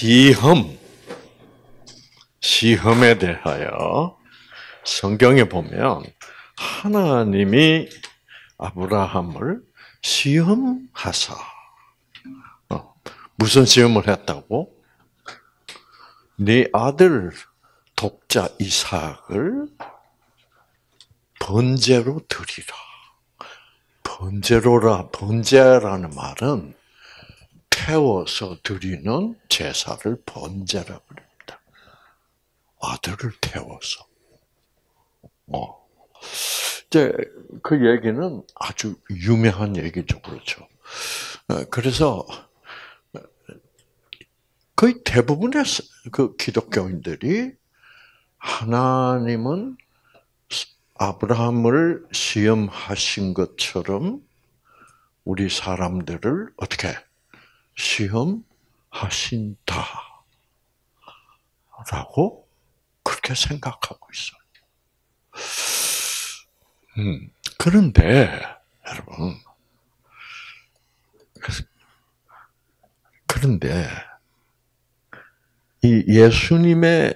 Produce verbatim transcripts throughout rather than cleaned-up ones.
시험, 시험에 대하여 성경에 보면 하나님이 아브라함을 시험하사, 어, 무슨 시험을 했다고? 네 아들 독자 이삭을 번제로 드리라. 번제로라, 번제라는 말은 태워서 드리는 제사를 번제라고 합니다. 아들을 태워서. 어. 이제 그 얘기는 아주 유명한 얘기죠, 그렇죠. 그래서 거의 대부분의 그 기독교인들이 하나님은 아브라함을 시험하신 것처럼 우리 사람들을 어떻게 시험하신다라고 그렇게 생각하고 있어요. 음, 그런데 여러분, 그런데 이 예수님의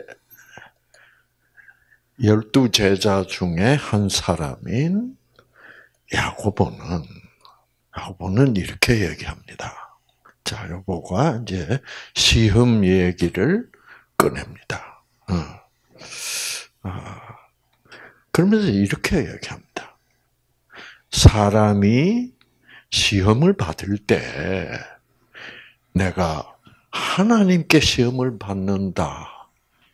열두 제자 중에 한 사람인 야고보는 야고보는 이렇게 얘기합니다. 자, 야고보가 이제 시험 얘기를 꺼냅니다. 어. 아, 그러면서 이렇게 얘기합니다. 사람이 시험을 받을 때 내가 하나님께 시험을 받는다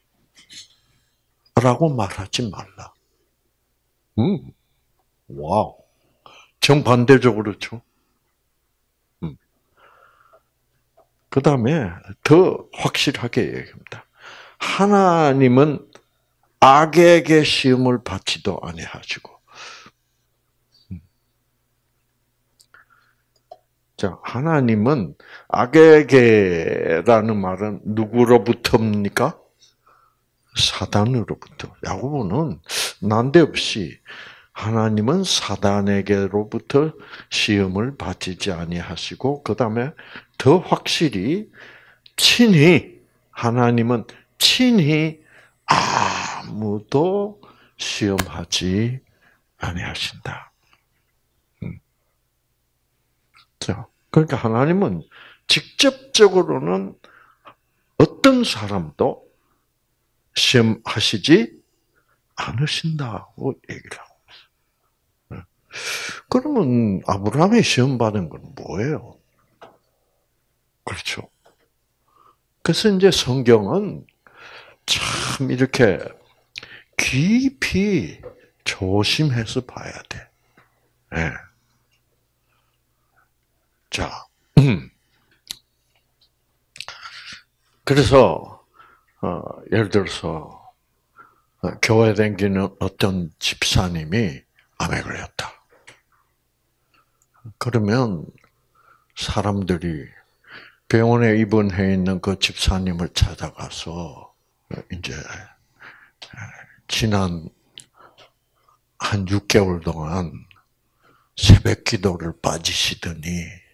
라고 말하지 말라. 음, 와우. 정반대적으로 그렇죠. 음. 그 다음에 더 확실하게 얘기합니다. 하나님은 악에게 시험을 받지도 아니하시고. 음. 자, 하나님은 악에게라는 말은 누구로부터입니까? 사단으로부터. 야고보는 난데없이 하나님은 사단에게로부터 시험을 받지 아니하시고, 그 다음에 더 확실히 친히 하나님은 친히 아무도 시험하지 아니하신다. 음. 자, 그러니까 하나님은 직접적으로는 어떤 사람도 시험하시지 않으신다고 얘기를 하고 있어요. 그러면 아브라함이 시험 받은 건 뭐예요? 그렇죠. 그래서 이제 성경은 참 이렇게 깊이 조심해서 봐야 돼. 네. 자, 그래서 어, 예를 들어서 교회 다니는 어떤 집사님이 암에 걸렸다. 그러면 사람들이 병원에 입원해 있는 그 집사님을 찾아가서 이제 지난 한 육 개월 동안 새벽 기도를 빠지시더니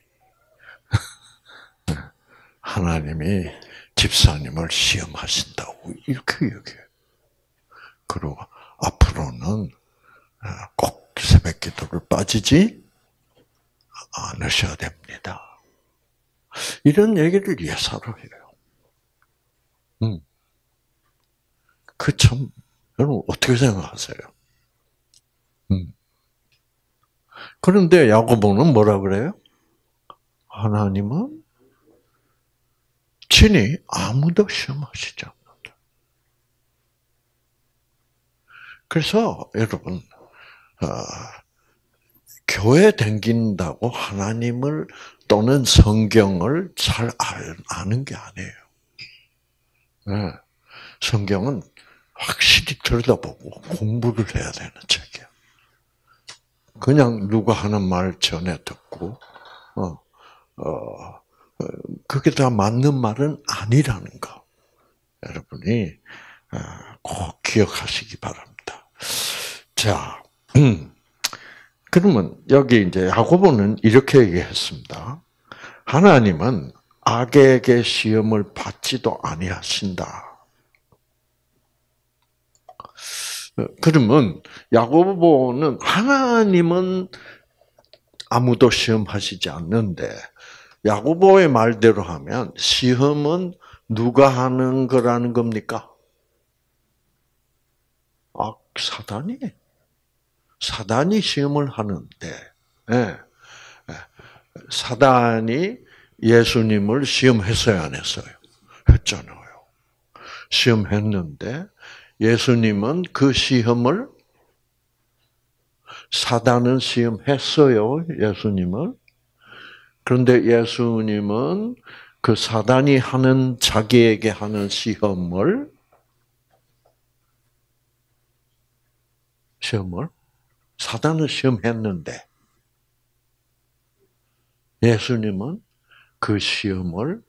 하나님이 집사님을 시험하신다고 이렇게 얘기해요. 그리고 앞으로는 꼭 새벽 기도를 빠지지 않으셔야 됩니다. 이런 얘기를 예사로 해요. 음. 그 참, 여러분 어떻게 생각하세요? 음. 그런데 야고보는 뭐라 그래요? 하나님은 친히 아무도 시험하시지 않는다. 그래서 여러분, 어, 교회 다닌다고 하나님을 또는 성경을 잘 아는 게 아니에요. 네. 성경은 확실히 들여다보고 공부를 해야 되는 책이야. 그냥 누가 하는 말 전해 듣고, 어, 어, 그게 다 맞는 말은 아니라는 거. 여러분이 꼭 기억하시기 바랍니다. 자, 음. 그러면 여기 이제 야고보는 이렇게 얘기했습니다. 하나님은 악에게 시험을 받지도 아니하신다. 그러면 야고보는 하나님은 아무도 시험하시지 않는데 야고보의 말대로 하면 시험은 누가 하는 거라는 겁니까? 아, 사단이. 사단이 시험을 하는데, 네. 사단이 예수님을 시험했어요, 안 했어요? 했잖아요. 시험했는데, 예수님은 그 시험을, 사단은 시험했어요, 예수님을. 그런데 예수님은 그 사단이 하는, 자기에게 하는 시험을, 시험을, 사단은 시험했는데, 예수님은 그 시험을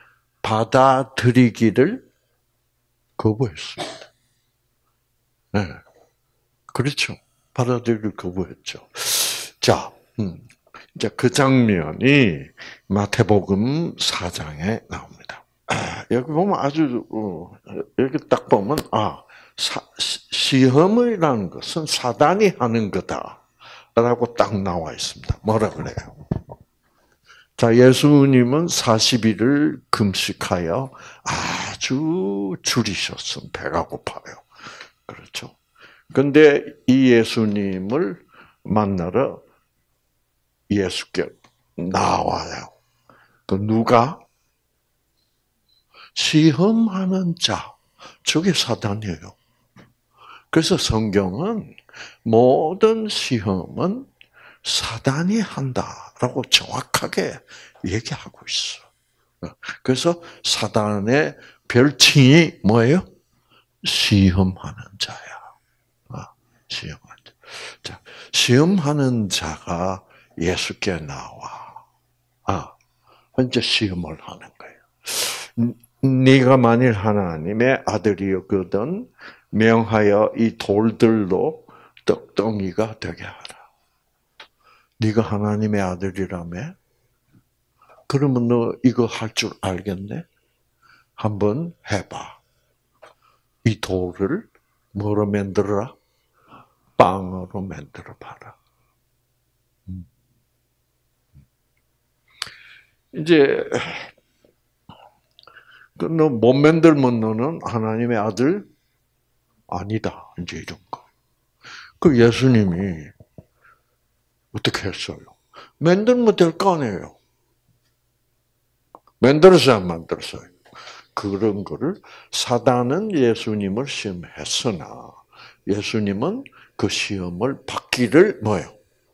받아들이기를 거부했습니다. 네. 그렇죠. 받아들이기를 거부했죠. 자, 음, 이제 그 장면이 마태복음 사 장에 나옵니다. 아, 여기 보면 아주, 어, 여기 딱 보면, 아, 사, 시험이라는 것은 사단이 하는 거다. 라고 딱 나와 있습니다. 뭐라 그래요? 자, 예수님은 사십 일을 금식하여 아주 줄이셨음. 배가 고파요. 그렇죠. 근데 이 예수님을 만나러 예수께 나와요. 그 누가? 시험하는 자. 저게 사단이에요. 그래서 성경은 모든 시험은 사단이 한다라고 정확하게 얘기하고 있어. 그래서 사단의 별칭이 뭐예요? 시험하는 자야. 시험하는 자. 자, 시험하는 자가 예수께 나와. 아, 이제 시험을 하는 거예요. 네가 만일 하나님의 아들이었거든 명하여 이 돌들로 떡덩이가 되게 하라. 네가 하나님의 아들이라며? 그러면 너 이거 할 줄 알겠네? 한번 해봐. 이 돌을 뭐로 만들어라? 빵으로 만들어 봐라. 이제 너 못 만들면 너는 하나님의 아들 아니다. 이제 이런 거. 그 예수님이 어떻게 했어요? 만들면 될 거 아니에요. 만들어서 안 만들었어요. 그런 거를 사단은 예수님을 시험했으나 예수님은 그 시험을 받기를 뭐예요?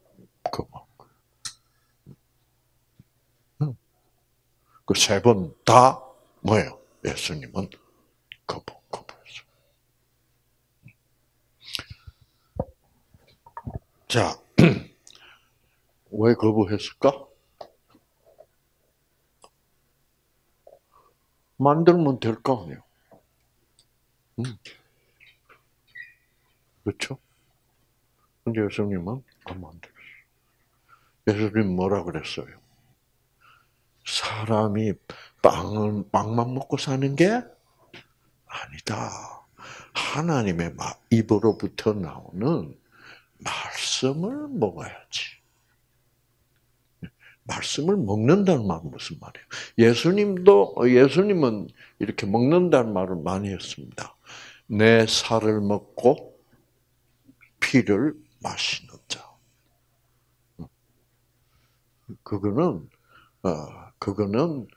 그 세 번 다 뭐예요? 예수님은 거부, 거부했어요. 자, 왜 거부했을까? 만들면 될 거 아니에요. 음. 그렇죠? 근데 예수님은 안 만들었어요. 예수님 뭐라 그랬어요? 사람이 빵을, 빵만 먹고 사는 게 아니다. 하나님의 입으로부터 나오는 말씀을 먹어야지. 말씀을 먹는다는 말은 무슨 말이에요? 예수님도, 예수님은 이렇게 먹는다는 말을 많이 했습니다. 내 살을 먹고 피를 마시는 자. 그거는, 어, 그거는,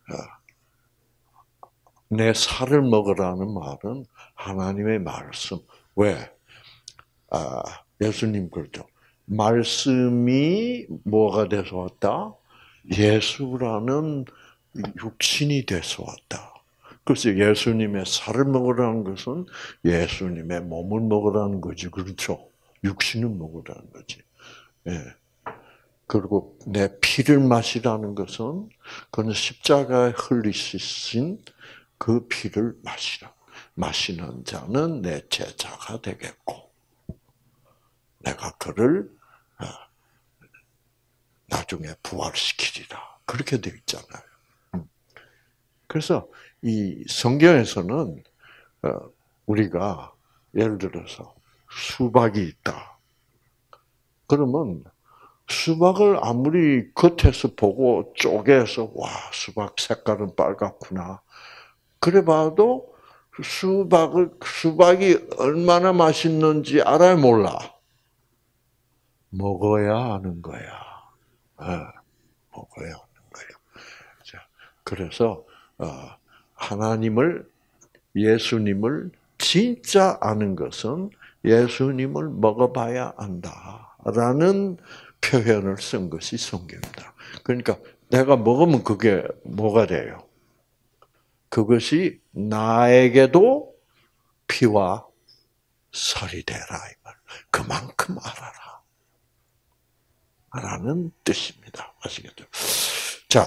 어, 내 살을 먹으라는 말은 하나님의 말씀. 왜? 아, 예수님 그러죠. 말씀이 뭐가 돼서 왔다? 예수라는 육신이 돼서 왔다. 그래서 예수님의 살을 먹으라는 것은 예수님의 몸을 먹으라는 거지. 그렇죠? 육신을 먹으라는 거지. 예. 그리고 내 피를 마시라는 것은 그는 십자가에 흘리신 그 피를 마시라. 마시는 자는 내 제자가 되겠고 내가 그를 나중에 부활시키리라. 그렇게 되어 있잖아요. 그래서 이 성경에서는 우리가 예를 들어서 수박이 있다. 그러면 수박을 아무리 겉에서 보고 쪼개서 와 수박 색깔은 빨갛구나. 그래봐도 수박을 수박이 얼마나 맛있는지 알아야 몰라. 먹어야 아는 거야. 네, 먹어야 아는 거야. 자, 그래서 하나님을 예수님을 진짜 아는 것은 예수님을 먹어봐야 안다라는 표현을 쓴 것이 성경입니다. 그러니까 내가 먹으면 그게 뭐가 돼요? 그것이 나에게도 피와 살이 되라 이 말. 그만큼 알아라. 라는 뜻입니다. 아시겠죠? 자,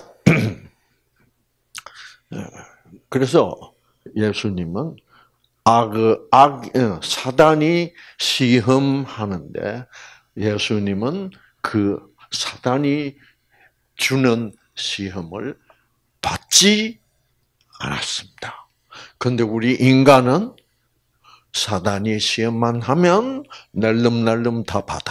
그래서 예수님은 악, 악, 사단이 시험하는데 예수님은 그 사단이 주는 시험을 받지 않았습니다. 그런데 우리 인간은 사단이 시험만 하면 날름날름 다 받아.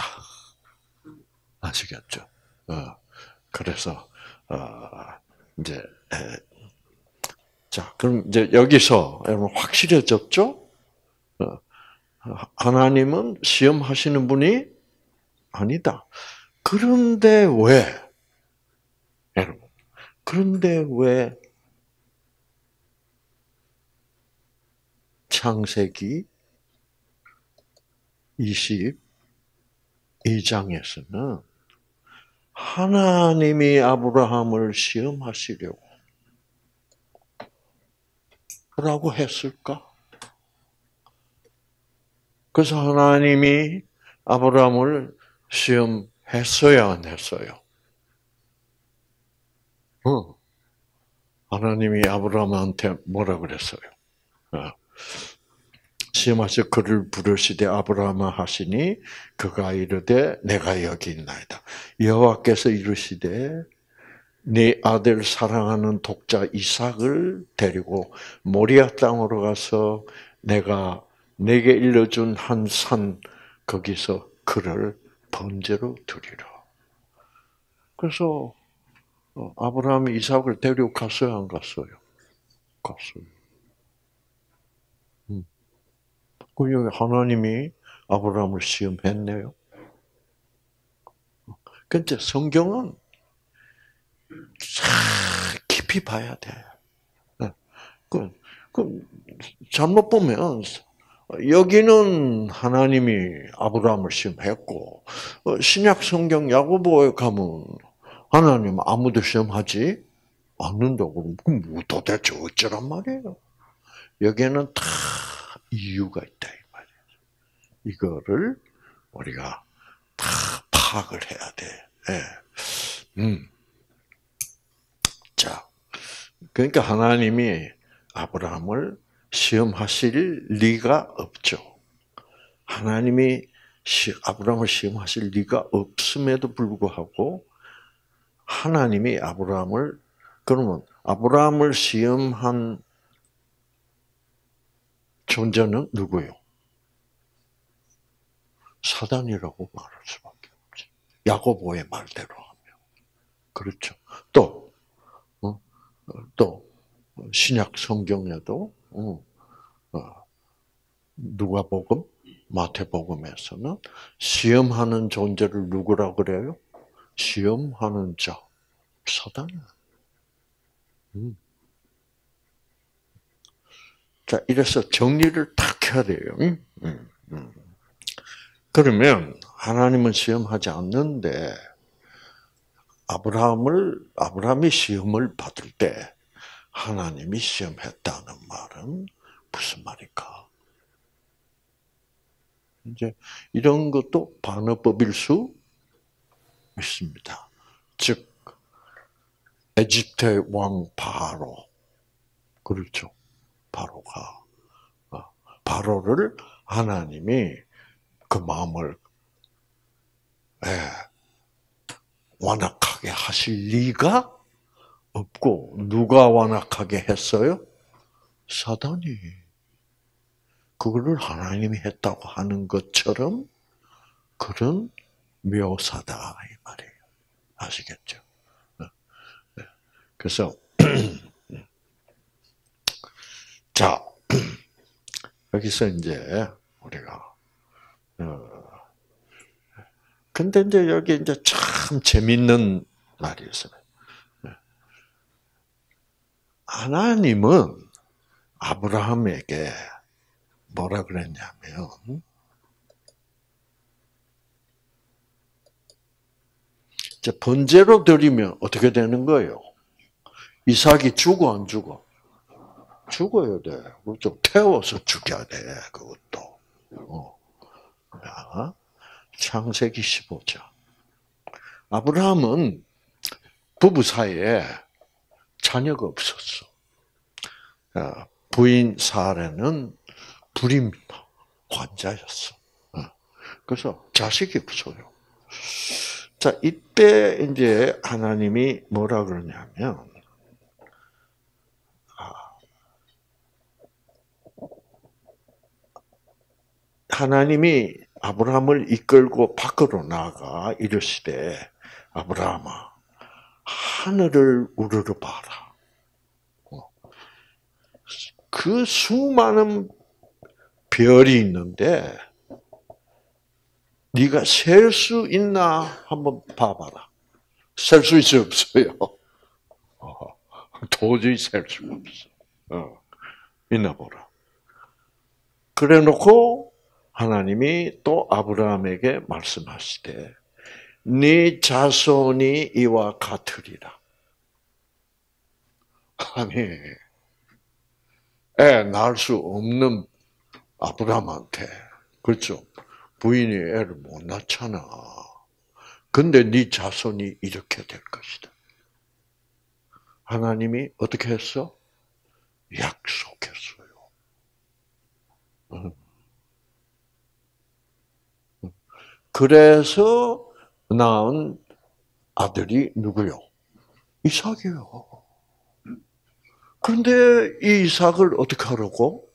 아시겠죠? 어, 그래서 어, 이제 에, 자 그럼 이제 여기서 여러분 확실해졌죠? 어, 하나님은 시험하시는 분이 아니다. 그런데 왜 여러분? 그런데 왜 창세기 이십이 장에서는 하나님이 아브라함을 시험하시려고 라고 했을까? 그래서 하나님이 아브라함을 시험했어야 안 했어요? 어. 하나님이 아브라함한테 뭐라 그랬어요? 어. 시험하셔 그를 부르시되 아브라함아 하시니 그가 이르되 내가 여기 있나이다. 여호와께서 이르시되 네 아들 사랑하는 독자 이삭을 데리고 모리아 땅으로 가서 내가 내게 일러준 한 산 거기서 그를 번제로 드리라. 그래서 아브라함이 이삭을 데리고 갔어요, 안 갔어요? 갔어요. 음. 그 여기 하나님이 아브라함을 시험했네요. 근데 성경은 깊이 봐야 돼. 그, 그 잘못 보면 여기는 하나님이 아브라함을 시험했고 신약 성경 야고보에 가면 하나님 아무도 시험하지 않는다고. 그럼 뭐 도대체 어쩌란 말이에요? 여기에는 다 이유가 있다 이 말이에요. 이거를 우리가 다 파악을 해야 돼. 네. 음. 자, 그러니까 하나님이 아브라함을 시험하실 리가 없죠. 하나님이 아브라함을 시험하실 리가 없음에도 불구하고 하나님이 아브라함을 그러면 아브라함을 시험한 존재는 누구요? 사단이라고 말할 수밖에 없지. 야고보의 말대로 하면 그렇죠. 또 어? 또 신약 성경에도 어, 어, 누가복음, 마태복음에서는 시험하는 존재를 누구라 그래요? 시험하는 자, 사단이야. 음. 자, 이래서 정리를 딱 해야 돼요. 음, 음, 음. 그러면 하나님은 시험하지 않는데 아브라함을 아브라함이 시험을 받을 때 하나님이 시험했다는 말은 무슨 말일까? 이제 이런 것도 반어법일 수 있습니다. 즉 에집트의 왕 바로 그렇죠. 바로가 바로를 하나님이 그 마음을 예, 완악하게 하실 리가 없고 누가 완악하게 했어요? 사단이. 그거를 하나님이 했다고 하는 것처럼 그런 묘사다 이 말이에요. 아시겠죠? 그래서 자 여기서 이제 우리가 어 근데 이제 여기 이제 참 재밌는 말이 있어요. 하나님은 아브라함에게 뭐라 그랬냐면 이제 번제로 드리면 어떻게 되는 거예요? 이삭이 죽어 안 죽어? 죽어야 돼. 그렇죠. 태워서 죽여야 돼. 그것도. 어. 자, 창세기 십오 장. 아브라함은 부부 사이에 자녀가 없었어. 부인 사라는 불임 환자였어. 그래서 자식이 없어요. 자, 이때 이제 하나님이 뭐라 그러냐면, 하나님이 아브라함을 이끌고 밖으로 나가 이르시되, 아브라함아, 하늘을 우러러 봐라. 그 수많은 별이 있는데 네가 셀 수 있나 한번 봐봐라. 셀 수 있어요, 없어요? 도저히 셀 수가 없어. 어, 있나 보라. 그래놓고 하나님이 또 아브라함에게 말씀하시되 네 자손이 이와 같으리라. 아니, 애 낳을 수 없는 아브라함한테, 그렇죠? 부인이 애를 못 낳잖아. 근데 네 자손이 이렇게 될 것이다. 하나님이 어떻게 했어? 약속했어요. 그래서 낳은 아들이 누구요? 이삭이요. 그런데 이 이삭을 어떻게 하라고?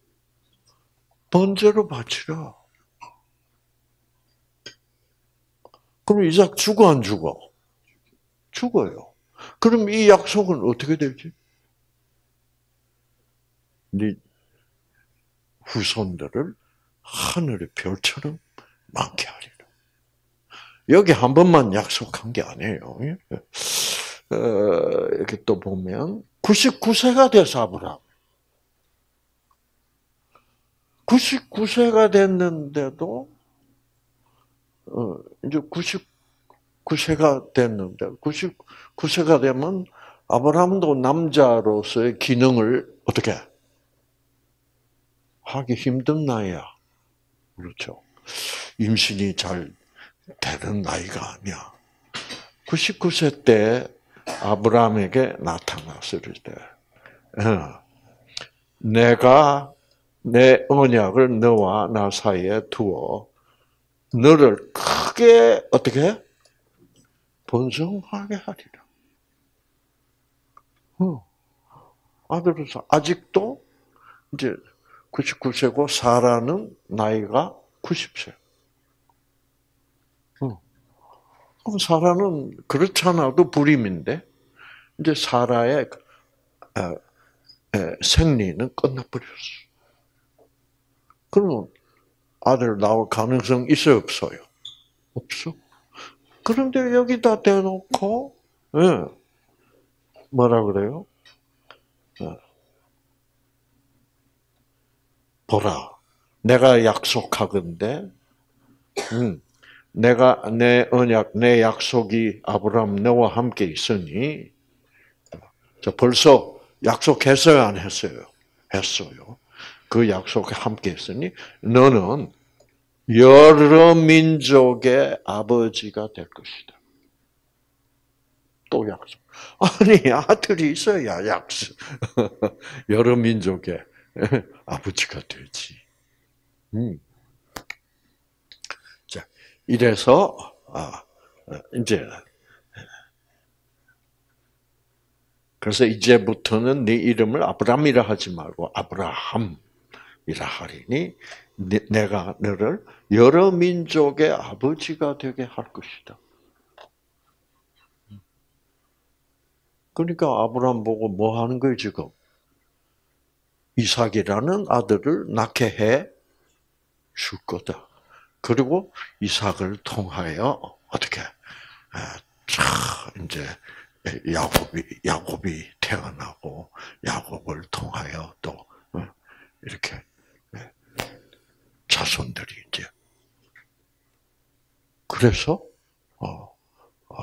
번제로 바치라. 그럼 이삭 죽어 안 죽어? 죽어요. 그럼 이 약속은 어떻게 되지? 네 후손들을 하늘의 별처럼 많게 하리라. 여기 한 번만 약속한 게 아니에요. 어, 이렇게 또 보면 구십구 세가 돼서 아브라함. 구십구 세가 됐는데도 어, 이제 구십구 세가 됐는데 구십구 세가 되면 아브라함도 남자로서의 기능을 어떻게 하기 힘든 나이야. 그렇죠. 임신이 잘 되는 나이가 아니야. 구십구 세 때 아브라함에게 나타났을 때, 내가 내 언약을 너와 나 사이에 두어 너를 크게 어떻게 번성하게 하리라. 아들로서 아직도 이제 구십구 세고 사라는 나이가 구십 세. 그럼 사라는 그렇잖아도 불임인데 이제 사라의 생리는 끝나버렸어. 그러면 아들 나올 가능성 있어요, 없어요? 없어. 그런데 여기다 대놓고 뭐라 그래요? 보라, 내가 약속하건대, 음, 내가 내 언약, 내 약속이 아브라함 너와 함께 있으니, 저 벌써 약속했어요, 안 했어요? 했어요. 그 약속에 함께 있으니 너는 여러 민족의 아버지가 될 것이다. 또 약속. 아니 아들이 있어야 약속. 여러 민족의 아버지가 되지. 음. 자, 이래서 아, 이제 그래서 이제부터는 네 이름을 아브람이라 하지 말고 아브라함이라 하리니 내가 너를 여러 민족의 아버지가 되게 할 것이다. 그러니까 아브라함 보고 뭐 하는 거예요, 지금? 이삭이라는 아들을 낳게 해 줄 거다. 그리고 이삭을 통하여 어떻게 자 이제 야곱이 야곱이 태어나고 야곱을 통하여 또 이렇게 자손들이 이제 그래서 어, 어,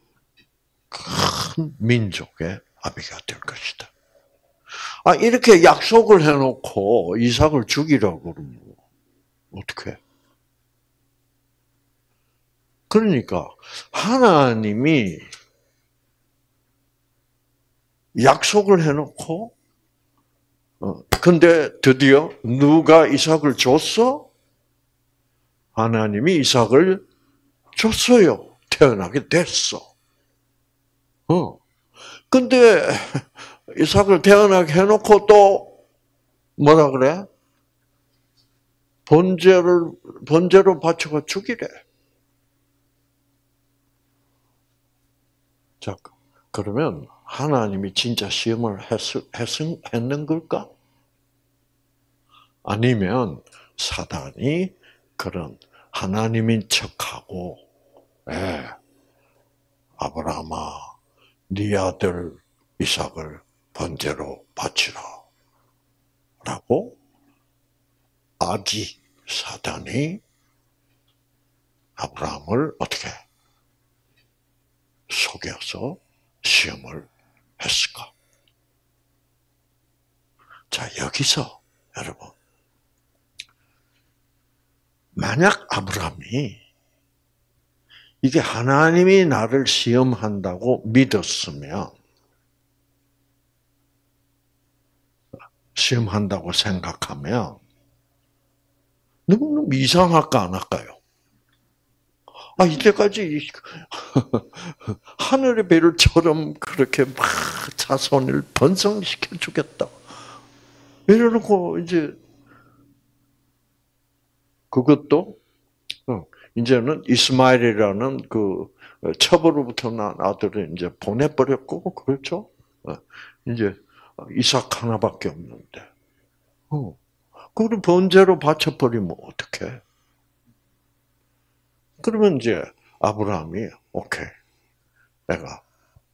큰 민족의 아비가 될 것이다. 아 이렇게 약속을 해놓고 이삭을 죽이라고 그러면 어떻게? 그러니까 하나님이 약속을 해놓고 어, 근데 드디어 누가 이삭을 줬어? 하나님이 이삭을 줬어요. 태어나게 됐어. 어. 근데 이삭을 태어나게 해놓고 또 뭐라 그래? 번제를 번제로 바쳐가 죽이래. 자, 그러면 하나님이 진짜 시험을 했, 했, 했는 걸까? 아니면 사단이 그런 하나님인 척하고, 예, 아브라함아, 네 아들 이삭을 번제로 바치라. 라고 아기 사단이 아브라함을 어떻게 속여서 시험을 했을까? 자, 여기서 여러분, 만약 아브라함이 이게 하나님이 나를 시험한다고 믿었으면, 시험한다고 생각하면 너무너무 이상할까 안 할까요? 아, 이때까지 하늘의 별처럼 그렇게 막 자손을 번성시켜 주겠다. 이래놓고 이제 그것도 이제는 이스마엘이라는 그 첩으로부터 난 아들을 이제 보내버렸고, 그렇죠? 이제 이삭 하나밖에 없는데, 어, 그걸 번제로 바쳐버리면 어떡해? 그러면 이제 아브라함이 오케이, 내가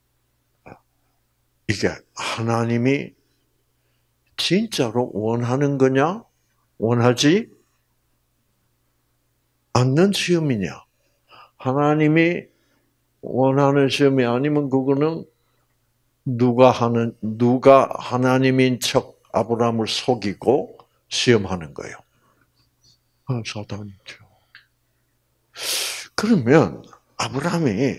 이게 하나님이 진짜로 원하는 거냐, 원하지 않는 시험이냐? 하나님이 원하는 시험이 아니면 그거는 누가 하는 누가 하나님인 척 아브라함을 속이고 시험하는 거예요. 아, 사단이죠. 그러면 아브라함이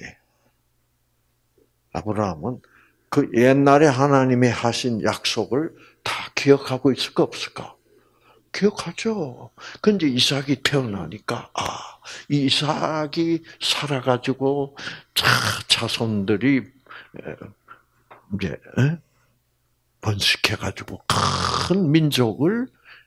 아브라함은 그 옛날에 하나님이 하신 약속을 다 기억하고 있을까 없을까? 기억하죠. 근데 이삭이 태어나니까 아, 이 이삭이 살아가지고 자, 자손들이 이제 번식해가지고 큰 민족을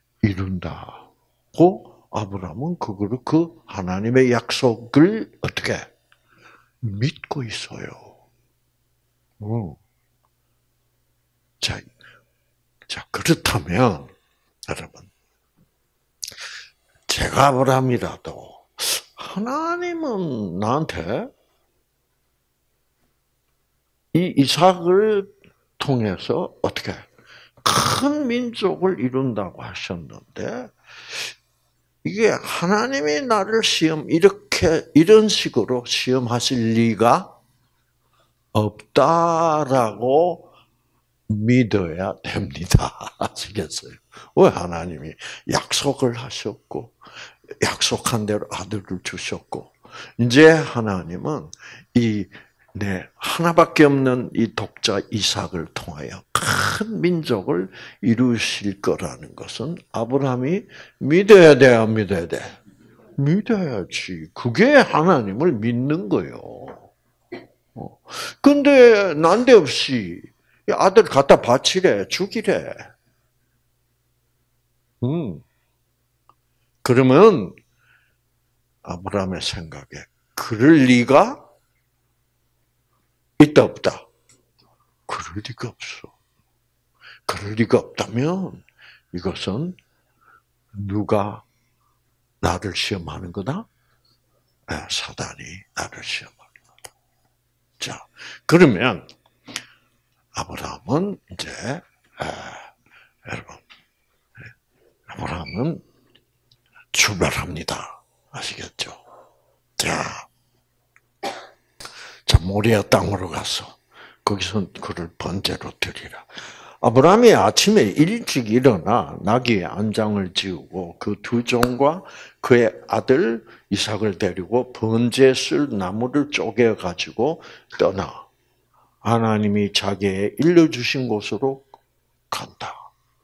이룬다고 아브라함은 그거를 그 하나님의 약속을 어떻게 믿고 있어요. 어. 자, 자 그렇다면 여러분, 제가 아브라함이라도 하나님은 나한테 이 이삭을 통해서 어떻게 큰 민족을 이룬다고 하셨는데 이게 하나님이 나를 시험 이렇게 이런 식으로 시험하실 리가 없다라고 믿어야 됩니다. 아시겠어요? 왜 하나님이 약속을 하셨고 약속한 대로 아들을 주셨고 이제 하나님은 이 네, 하나밖에 없는 이 독자 이삭을 통하여 큰 민족을 이루실 거라는 것은 아브라함이 믿어야 돼, 안 믿어야 돼? 믿어야지. 그게 하나님을 믿는 거예요. 근데 난데없이 아들 갖다 바치래, 죽이래. 음. 그러면 아브라함의 생각에 그럴 리가 있다 없다. 그럴 리가 없어. 그럴 리가 없다면 이것은 누가 나를 시험하는 거다? 네, 사단이 나를 시험하는 거다. 자, 그러면 아브라함은 이제 아, 여러분, 아브라함은 출발합니다. 아시겠죠? 자, 자 모리아 땅으로 가서 거기서 그를 번제로 드리라. 아브라함이 아침에 일찍 일어나 나귀의 안장을 지우고 그 두 종과 그의 아들 이삭을 데리고 번제 쓸 나무를 쪼개 가지고 떠나 하나님이 자기의 일러주신 곳으로 간다.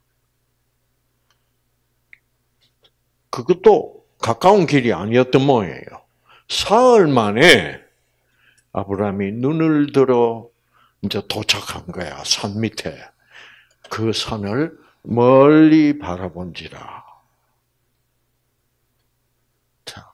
그것도 가까운 길이 아니었던 모양이에요. 사흘 만에 아브라함이 눈을 들어 이제 도착한 거야. 산 밑에. 그 산을 멀리 바라본지라. 자,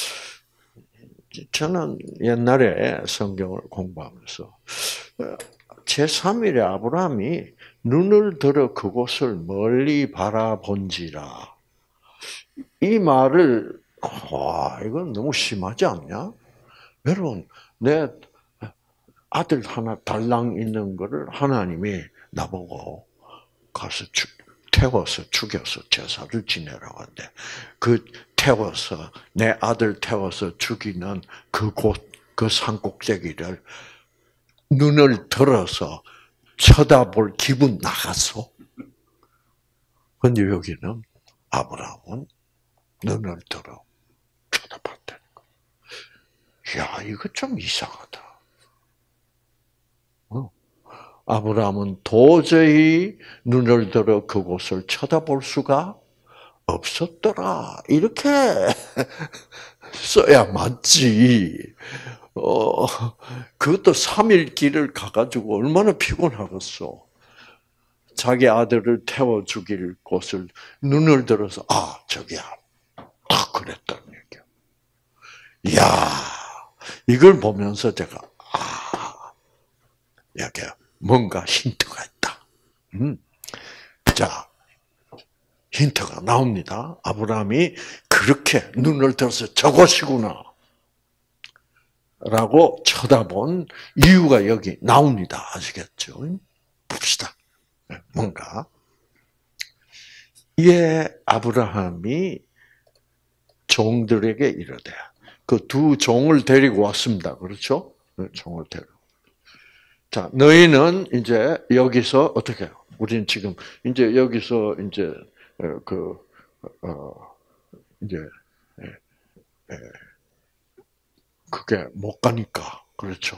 저는 옛날에 성경을 공부하면서 제삼 일에 아브라함이 눈을 들어 그곳을 멀리 바라본지라. 이 말을 와, 이건 너무 심하지 않냐? 여러분, 내 아들 하나 달랑 있는 거를 하나님이 나보고 가서 죽, 태워서 죽여서 제사를 지내라고 하는데 그 태워서 내 아들 태워서 죽이는 그곳 그 산꼭대기를 눈을 들어서 쳐다볼 기분 나갔어. 근데 여기는 아브라함은 눈을 들어 쳐다봤다는 거야. 야, 이거 좀 이상하다. 어? 아브라함은 도저히 눈을 들어 그곳을 쳐다볼 수가 없었더라. 이렇게 써야 맞지. 어, 그것도 삼 일 길을 가가지고 얼마나 피곤하겠어. 자기 아들을 태워 죽일 곳을 눈을 들어서, 아, 저기야. 아, 그랬다는 얘기야. 이야, 이걸 보면서 제가, 아, 여기 뭔가 힌트가 있다. 음. 자, 힌트가 나옵니다. 아브라함이 그렇게 눈을 들어서 저것이구나. 라고 쳐다본 이유가 여기 나옵니다. 아시겠죠? 봅시다. 뭔가. 이에 아브라함이 종들에게 이르되, 그 두 종을 데리고 왔습니다. 그렇죠? 종을 데리고. 자, 너희는 이제 여기서 어떻게 해요? 우리는 지금 이제 여기서 이제 그, 어, 이제, 그게 못 가니까. 그렇죠.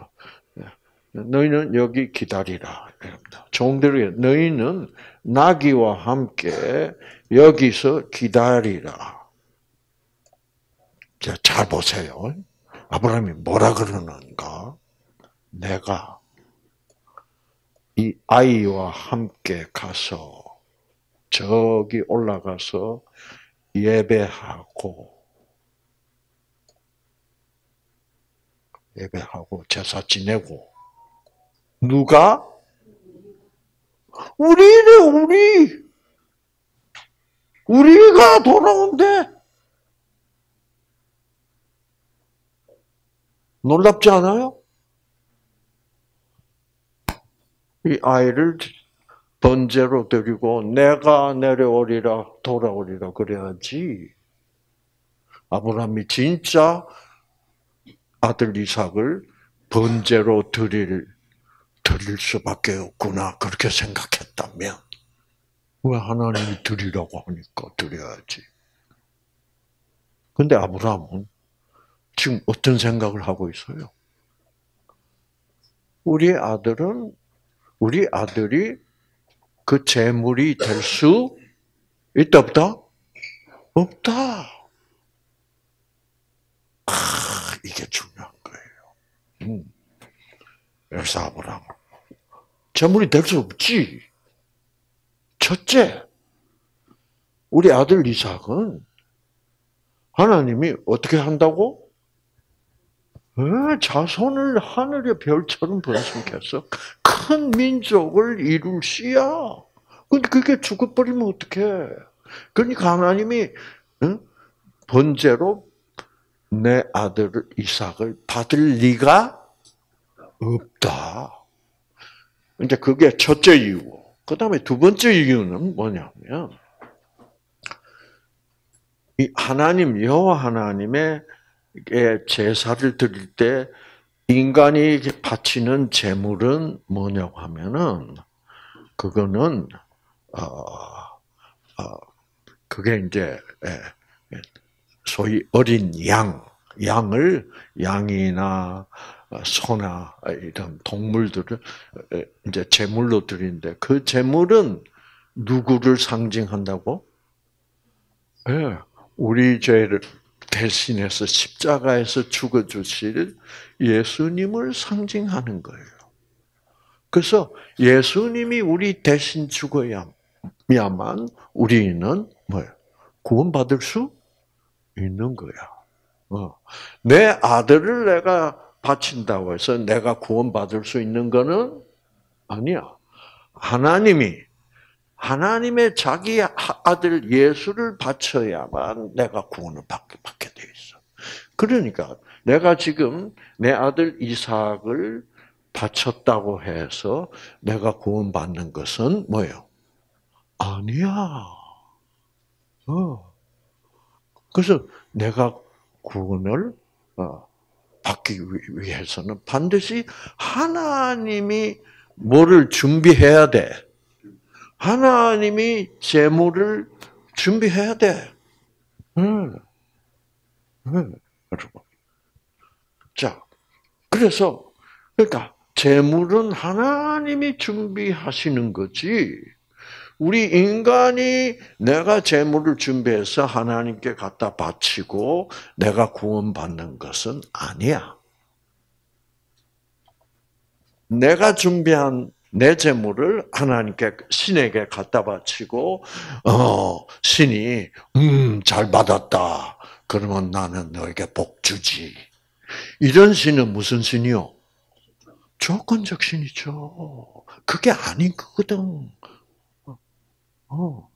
너희는 여기 기다리라. 종들에게 너희는 나귀와 함께 여기서 기다리라. 자, 잘 보세요. 아브라함이 뭐라 그러는가? 내가 이 아이와 함께 가서 저기 올라가서 예배하고 예배하고 제사 지내고 누가? 우리래 우리 우리가 돌아온대. 놀랍지 않아요? 이 아이를 번제로 드리고 내가 내려오리라 돌아오리라 그래야지. 아브라함이 진짜 아들 이삭을 번제로 드릴 드릴 수밖에 없구나 그렇게 생각했다면 왜 하나님이 드리라고 하니까 드려야지. 근데 아브라함은 지금 어떤 생각을 하고 있어요? 우리 아들은 우리 아들이 그 재물이 될 수 있다 없다? 없다. 아, 이게 중요한 거예요. 음. 그래서 아브라함 제물이 될 수 없지. 첫째, 우리 아들 이삭은 하나님이 어떻게 한다고? 어, 자손을 하늘의 별처럼 번성해서 큰 민족을 이룰 씨야. 근데 그게 죽어버리면 어떡해? 그러니까 하나님이 응? 번제로 내 아들 이삭을 받을 리가 없다. 이제 그게 첫째 이유. 그 다음에 두 번째 이유는 뭐냐면, 이 하나님, 여호와 하나님의 제사를 드릴 때 인간이 바치는 제물은 뭐냐고 하면은, 그거는, 어, 어, 그게 이제, 소위 어린 양, 양을, 양이나 소나 이런 동물들을 이제 제물로 드리는데 그 제물은 누구를 상징한다고? 예, 우리 죄를 대신해서 십자가에서 죽어주실 예수님을 상징하는 거예요. 그래서 예수님이 우리 대신 죽어야만 우리는 뭐예요? 구원받을 수 있는 거야. 어. 내 아들을 내가 바친다고 해서 내가 구원받을 수 있는 거는 아니야. 하나님이 하나님의 자기 아들 예수를 바쳐야만 내가 구원을 받게, 받게 돼 있어. 그러니까 내가 지금 내 아들 이삭을 바쳤다고 해서 내가 구원받는 것은 뭐예요? 아니야. 어. 그래서 내가 구원을 받기 위해서는 반드시 하나님이 뭐를 준비해야 돼? 하나님이 제물을 준비해야 돼. 음, 음, 여러분. 자, 그래서 그러니까 제물은 하나님이 준비하시는 거지. 우리 인간이 내가 제물을 준비해서 하나님께 갖다 바치고 내가 구원받는 것은 아니야. 내가 준비한 내 제물을 하나님께 신에게 갖다 바치고 어 신이 음 잘 받았다. 그러면 나는 너에게 복 주지. 이런 신은 무슨 신이요? 조건적 신이죠. 그게 아닌 거거든. 어.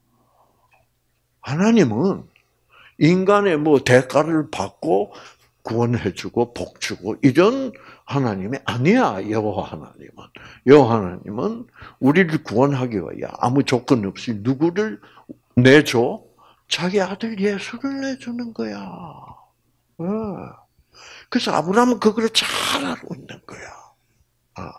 하나님은 인간의 뭐 대가를 받고 구원해주고 복주고 이런 하나님이 아니야. 여호와 하나님은 여호와 하나님은 우리를 구원하기 위해 아무 조건 없이 누구를 내줘? 자기 아들 예수를 내주는 거야. 어. 그래서 아브라함은 그걸 잘 알고 있는 거야. 어.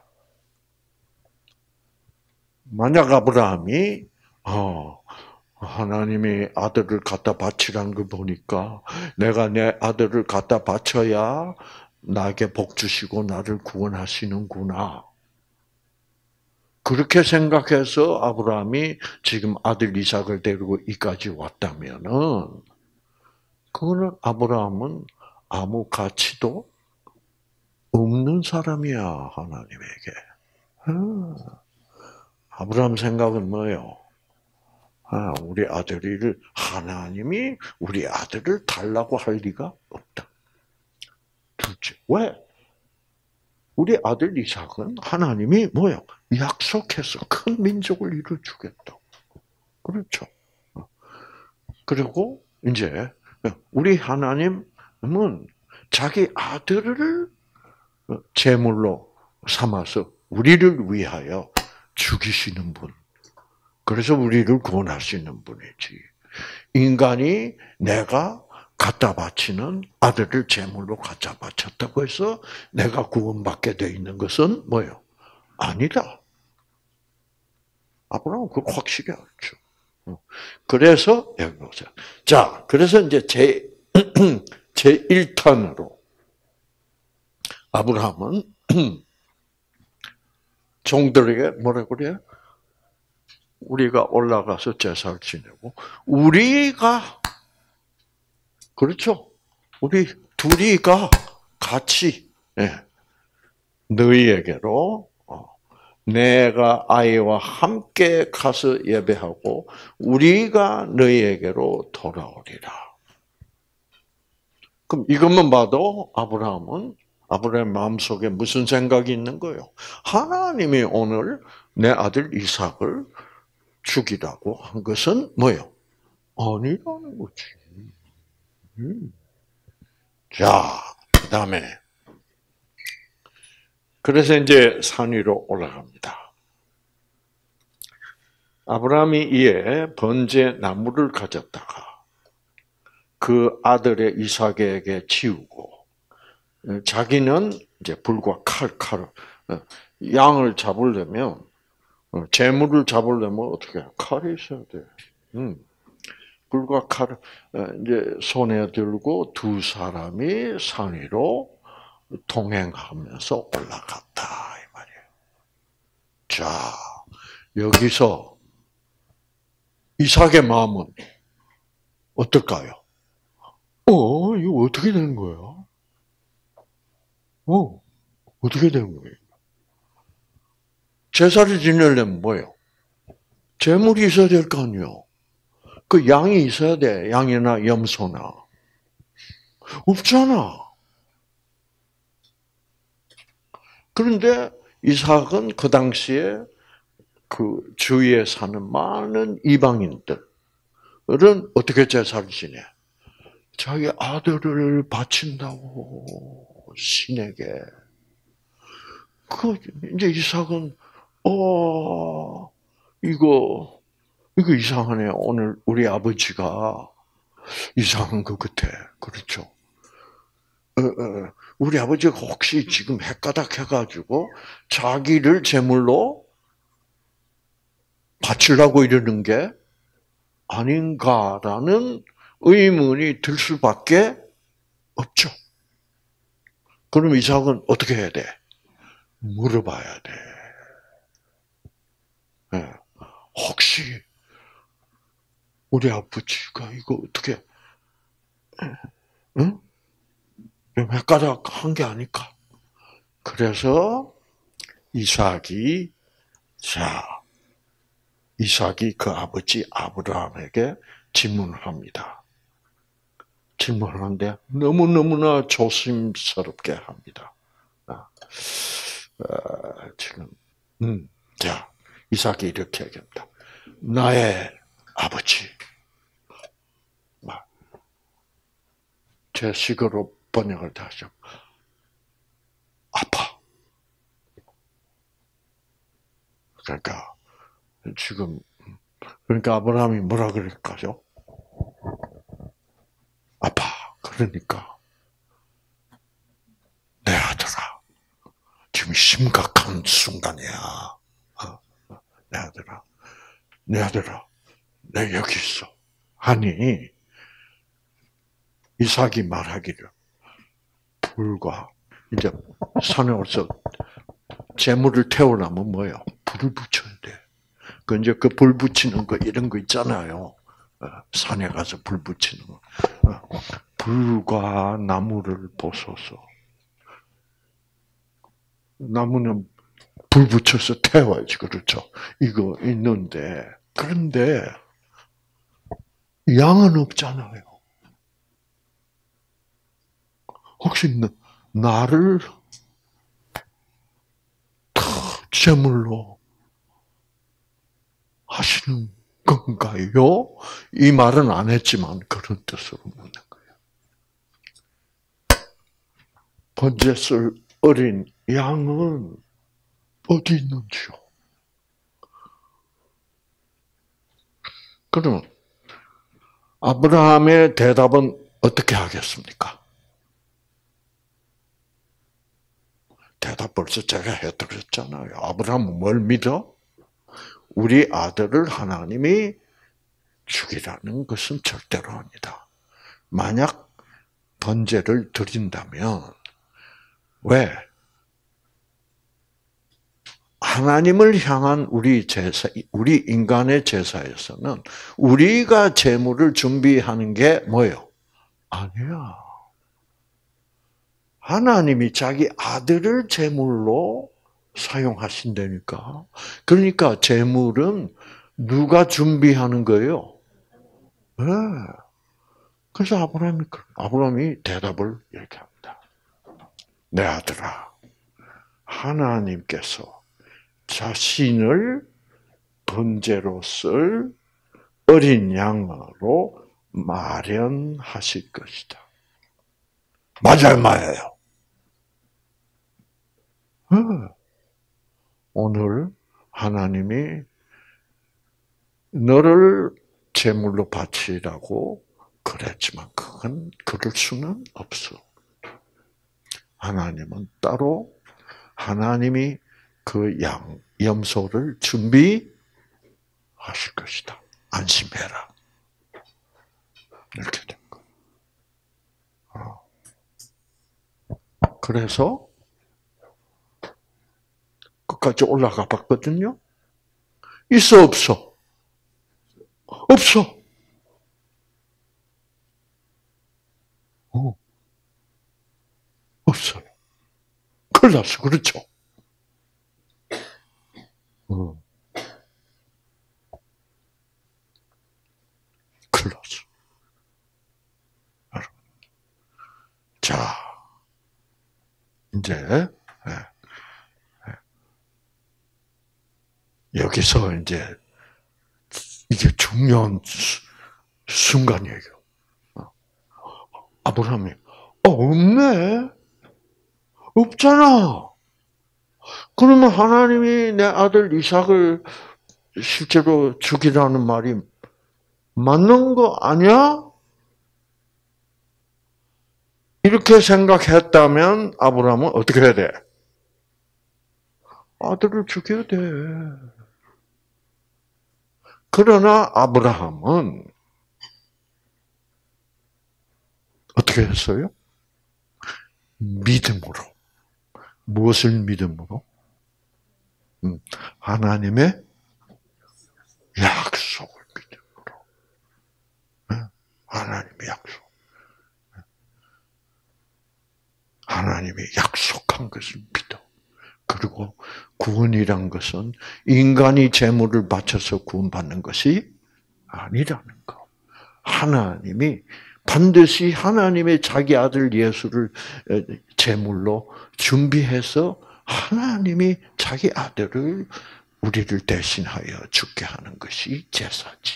만약 아브라함이 어. 하나님이 아들을 갖다 바치라는 걸 보니까 내가 내 아들을 갖다 바쳐야 나에게 복 주시고 나를 구원하시는구나. 그렇게 생각해서 아브라함이 지금 아들 이삭을 데리고 이까지 왔다면은 그거는 아브라함은 아무 가치도 없는 사람이야, 하나님에게. 아브라함 생각은 뭐예요? 아, 우리 아들을 하나님이 우리 아들을 달라고 할 리가 없다. 둘째, 왜? 우리 아들 이삭은 하나님이 뭐요? 약속해서 큰 민족을 이루어주겠다. 그렇죠. 그리고 이제 우리 하나님은 자기 아들을 제물로 삼아서 우리를 위하여 죽이시는 분. 그래서 우리를 구원하시는 분이지. 인간이 내가 갖다 바치는 아들을 제물로 갖다 바쳤다고 해서 내가 구원받게 돼 있는 것은 뭐예요? 아니다. 아브라함은 그걸 확실히 알죠. 그래서 여기 보세요. 자, 그래서 이제 제 제일 탄으로 아브라함은 종들에게 뭐라고 그래요? 우리가 올라가서 제사를 지내고 우리가 그렇죠. 우리 둘이가 같이 예, 너희에게로 내가 아이와 함께 가서 예배하고 우리가 너희에게로 돌아오리라. 그럼 이것만 봐도 아브라함은 아브라함 마음속에 무슨 생각이 있는 거예요? 하나님이 오늘 내 아들 이삭을 죽이라고 한 것은 뭐예요? 아니라는 거지. 음. 자, 그 다음에 그래서 이제 산 위로 올라갑니다. 아브라함이 이에 번제 나무를 가졌다가 그 아들의 이삭에게 치우고 자기는 이제 불과 칼, 칼, 양을 잡으려면 재물을 잡으려면 어떻게 해요? 칼이 있어야 돼. 음. 불과 칼을 이제 손에 들고 두 사람이 산 위로 동행하면서 올라갔다 이 말이에요. 자, 여기서 이삭의 마음은 어떨까요? 어, 이거 어떻게 된 거야? 어, 어떻게 된 거예요? 제사를 지내려면 뭐예요? 재물이 있어야 될 거 아니에요? 그 양이 있어야 돼. 양이나 염소나. 없잖아. 그런데 이삭은 그 당시에 그 주위에 사는 많은 이방인들은 어떻게 제사를 지내? 자기 아들을 바친다고 신에게. 그 이제 이삭은 어 이거 이거 이상하네. 오늘 우리 아버지가 이상한 것 같아. 그렇죠? 어, 어, 우리 아버지가 혹시 지금 헷가닥 해가지고 자기를 제물로 바치려고 이러는 게 아닌가라는 의문이 들 수밖에 없죠. 그럼 이삭은 어떻게 해야 돼? 물어봐야 돼. 네. 혹시 우리 아버지가 이거 어떻게 응? 좀 헷가닥 한 게 아닐까? 그래서 이삭이 자 이삭이 그 아버지 아브라함에게 질문을 합니다. 질문을 하는데 너무너무나 조심스럽게 합니다. 아, 어, 지금, 음, 자, 이삭이 이렇게 얘기합니다. 나의 아버지. 제 식으로 번역을 다시 아파. 그러니까, 지금, 그러니까 아브라함이 뭐라 그럴까요? 아파. 그러니까, 내 아들아. 지금 심각한 순간이야. 내 아들아. 내 아들아. 내 여기 있어. 하니, 이삭이 말하기를, 불과, 이제 산에 올서 재물을 태우려면 뭐예요? 불을 붙여야 돼. 그 이제 그 불 붙이는 거, 이런 거 있잖아요. 산에 가서 불 붙이는 거. 불과 나무를 보소서. 나무는 불 붙여서 태워야지, 그렇죠? 이거 있는데, 그런데, 양은 없잖아요. 혹시 나를 제물로 하시는 건가요? 이 말은 안 했지만 그런 뜻으로 묻는 거예요. 번제 쓸 어린 양은 어디 있는지요? 그러면 아브라함의 대답은 어떻게 하겠습니까? 대답 벌써 제가 해드렸잖아요. 아브라함은 뭘 믿어? 우리 아들을 하나님이 죽이라는 것은 절대로 아니다. 만약 번제를 드린다면 왜? 하나님을 향한 우리 제사, 우리 인간의 제사에서는 우리가 제물을 준비하는 게 뭐예요? 아니야. 하나님이 자기 아들을 제물로 사용하신다니까. 그러니까 재물은 누가 준비하는 거예요? 네. 그래서 아브라함이, 아브라함이 대답을 이렇게 합니다. 내 아들아, 하나님께서 자신을 번제로 쓸 어린 양으로 마련하실 것이다. 맞아요, 맞아요. 오늘 하나님이 너를 제물로 바치라고 그랬지만 그건 그럴 수는 없어. 하나님은 따로 하나님이 그 양, 염소를 준비하실 것이다. 안심해라. 이렇게 된 거. 그래서 끝까지 올라가 봤거든요. 있어, 없어? 없어. 어. 없어요. 큰일 났어. 그렇죠? 어. 큰일 났어. 자, 이제, 여기서 이제, 이게 중요한 순간이에요. 아브라함이, 어, 없네? 없잖아. 그러면 하나님이 내 아들 이삭을 실제로 죽이라는 말이 맞는 거 아니야? 이렇게 생각했다면 아브라함은 어떻게 해야 돼? 아들을 죽여야 돼. 그러나 아브라함은 어떻게 했어요? 믿음으로. 무엇을 믿음으로? 하나님의 약속을 믿음으로. 하나님의 약속. 하나님이 약속한 것을 믿어. 그리고 구원이란 것은 인간이 재물을 바쳐서 구원받는 것이 아니라는 것. 하나님이 반드시 하나님의 자기 아들 예수를 제물로 준비해서 하나님이 자기 아들을 우리를 대신하여 죽게 하는 것이 제사지.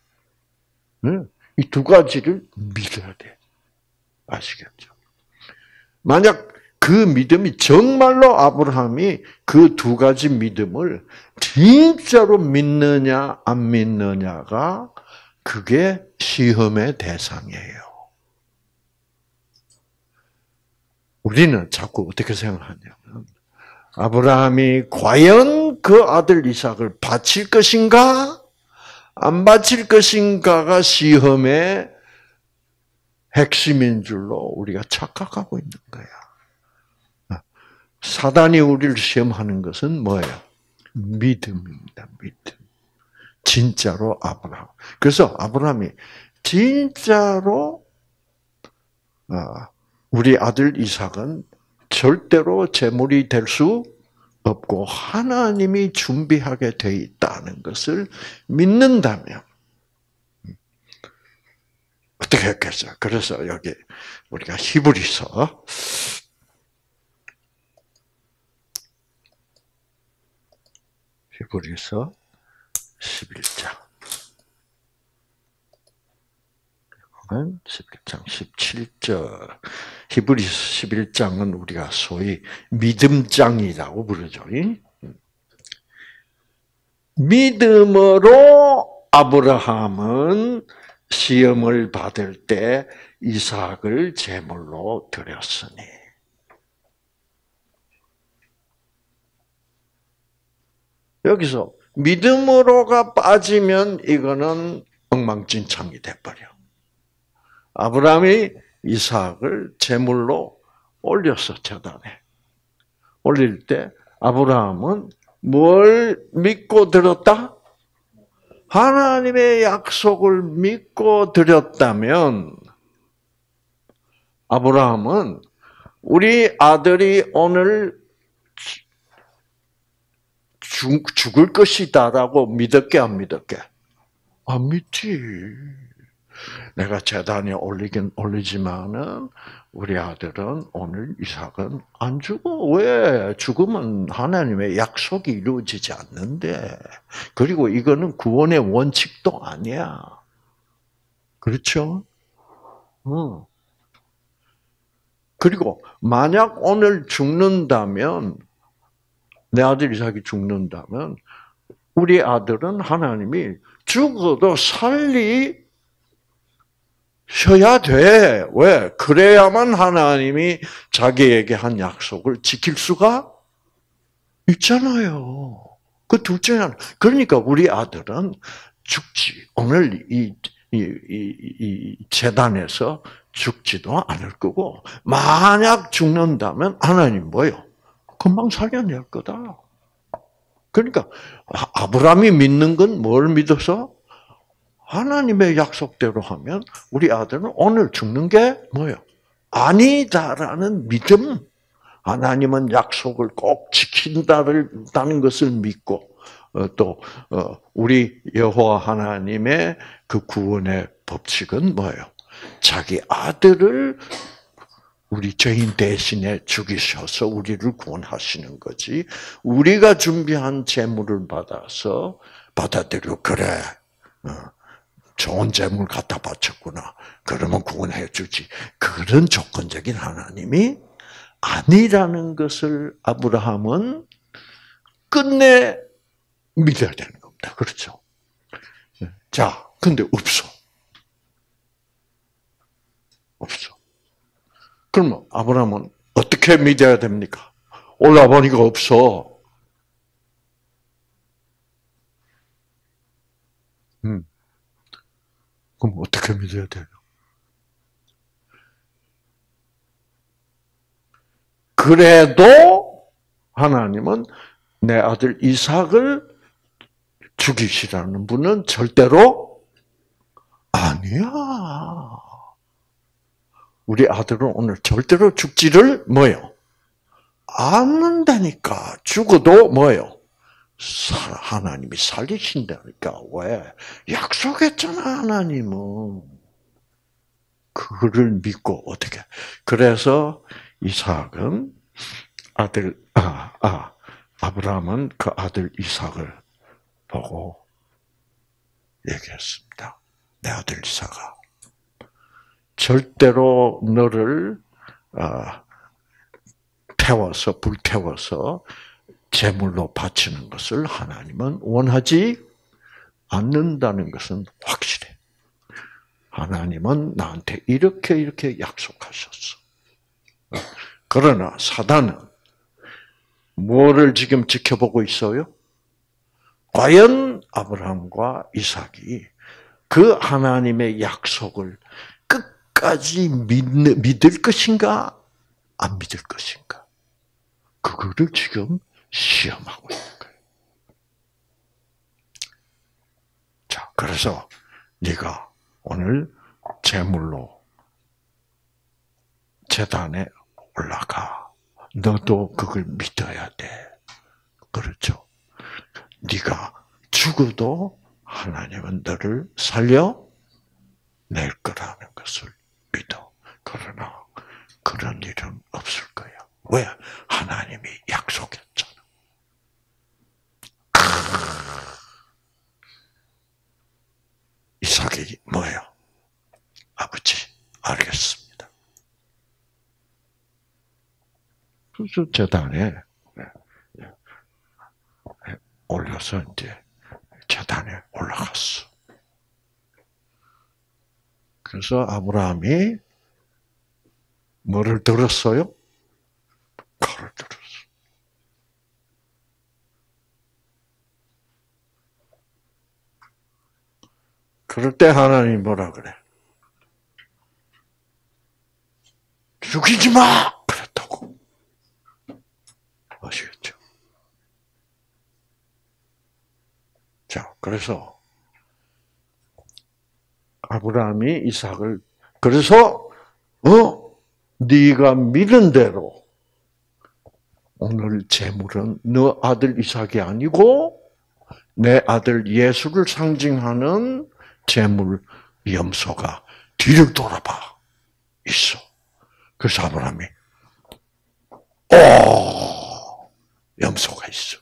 이 두 가지를 믿어야 돼. 아시겠죠? 만약 그 믿음이 정말로 아브라함이 그 두 가지 믿음을 진짜로 믿느냐 안 믿느냐가 그게 시험의 대상이에요. 우리는 자꾸 어떻게 생각하냐면 아브라함이 과연 그 아들 이삭을 바칠 것인가 안 바칠 것인가가 시험의 핵심인 줄로 우리가 착각하고 있는 거야. 사단이 우리를 시험하는 것은 뭐예요? 믿음입니다. 믿음. 진짜로 아브라함. 그래서 아브라함이 진짜로 우리 아들 이삭은 절대로 제물이 될 수 없고 하나님이 준비하게 돼 있다는 것을 믿는다면 어떻게 했겠어요? 그래서 여기 우리가 히브리서 히브리서 십일 장 십일 장 십칠 절 히브리서 십일 장은 우리가 소위 믿음장이라고 부르죠. 믿음으로 아브라함은 시험을 받을 때 이삭을 제물로 드렸으니 여기서 믿음으로가 빠지면 이거는 엉망진창이 돼버려. 아브라함이 이삭을 제물로 올렸어, 제단에. 올릴 때 아브라함은 뭘 믿고 드렸다? 하나님의 약속을 믿고 드렸다면 아브라함은 우리 아들이 오늘 죽, 죽을 것이다라고 믿었게 안 믿었게? 안 믿지. 내가 제단에 올리긴 올리지만은 우리 아들은 오늘 이삭은 안 죽어. 왜? 죽으면 하나님의 약속이 이루어지지 않는데. 그리고 이거는 구원의 원칙도 아니야. 그렇죠? 응. 그리고 만약 오늘 죽는다면, 내 아들 이삭이 죽는다면 우리 아들은 하나님이 죽어도 살리 셔야 돼. 왜? 그래야만 하나님이 자기에게 한 약속을 지킬 수가 있잖아요. 그 둘째 하나. 그러니까 우리 아들은 죽지. 오늘 이, 이, 이, 이 재단에서 죽지도 않을 거고, 만약 죽는다면 하나님 뭐요? 금방 살려낼 거다. 그러니까 아브라함이 믿는 건 뭘 믿어서? 하나님의 약속대로 하면 우리 아들은 오늘 죽는 게 뭐예요? 아니다라는 믿음. 하나님은 약속을 꼭 지킨다는 것을 믿고 또 우리 여호와 하나님의 그 구원의 법칙은 뭐예요? 자기 아들을 우리 죄인 대신에 죽이셔서 우리를 구원하시는 거지. 우리가 준비한 재물을 받아서 받아들여 그래. 좋은 재물 갖다 바쳤구나. 그러면 구원해 주지. 그런 조건적인 하나님이 아니라는 것을 아브라함은 끝내 믿어야 되는 겁니다. 그렇죠? 자, 근데 없어. 없어. 그러면 아브라함은 어떻게 믿어야 됩니까? 올라보니까 없어. 음. 그럼 어떻게 믿어야 돼요? 그래도 하나님은 내 아들 이삭을 죽이시라는 분은 절대로 아니야. 우리 아들은 오늘 절대로 죽지를 뭐요? 않는다니까. 죽어도 뭐요? 하나님이 살리신다니까. 왜? 약속했잖아, 하나님은. 그거를 믿고 어떻게? 그래서 이삭은 아들, 아, 아, 아브라함은 그 아들 이삭을 보고 얘기했습니다. 내 아들 이삭아, 절대로 너를 아, 태워서 불태워서 제물로 바치는 것을 하나님은 원하지 않는다는 것은 확실해. 하나님은 나한테 이렇게 이렇게 약속하셨어. 그러나 사단은 뭐를 지금 지켜보고 있어요? 과연 아브라함과 이삭이 그 하나님의 약속을 끝까지 믿는, 믿을 것인가, 안 믿을 것인가? 그거를 지금 시험하고 있는 거예요. 자, 그래서 네가 오늘 제물로 제단에 올라가. 너도 그걸 믿어야 돼. 그렇죠? 네가 죽어도 하나님은 너를 살려낼 거라는 것을 믿어. 그러나 그런 일은 없을 거야. 왜? 하나님이 약속했잖아. 이삭이 뭐예요? 아버지, 알겠습니다. 그래서 제단에 올려서 이제 제단에 올라갔어. 그래서 아브라함이 뭐를 들었어요? 칼을 들었어. 그럴 때 하나님이 뭐라 그래? 죽이지 마! 그랬다고. 아시겠죠? 자, 그래서 아브라함이 이삭을 그래서 어 네가 믿은 대로 오늘 재물은 너 아들 이삭이 아니고 내 아들 예수를 상징하는 재물 염소가 뒤를 돌아봐 있어. 그래서 아브라함이 오, 염소가 있어.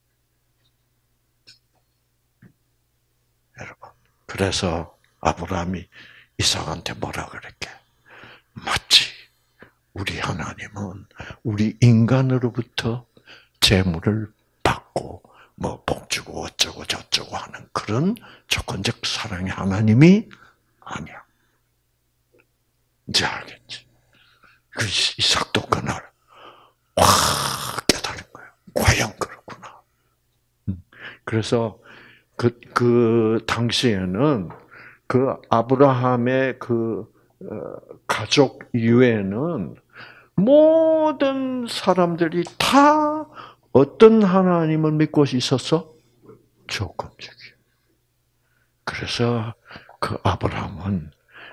여러분, 그래서 아브라함이 이삭한테 뭐라 그랬게? 맞지. 우리 하나님은 우리 인간으로부터 재물을 받고 뭐 복주고 어쩌고 저쩌고 하는 그런 조건적 사랑의 하나님이 아니야. 이제 알겠지. 그 이삭도 그날 확 깨달은 거예요. 과연 그렇구나. 그래서 그, 그 당시에는 그 아브라함의 그 가족 이외에는 모든 사람들이 다 어떤 하나님을 믿고 있었어? 조건적이에요. 그래서 그 아브라함은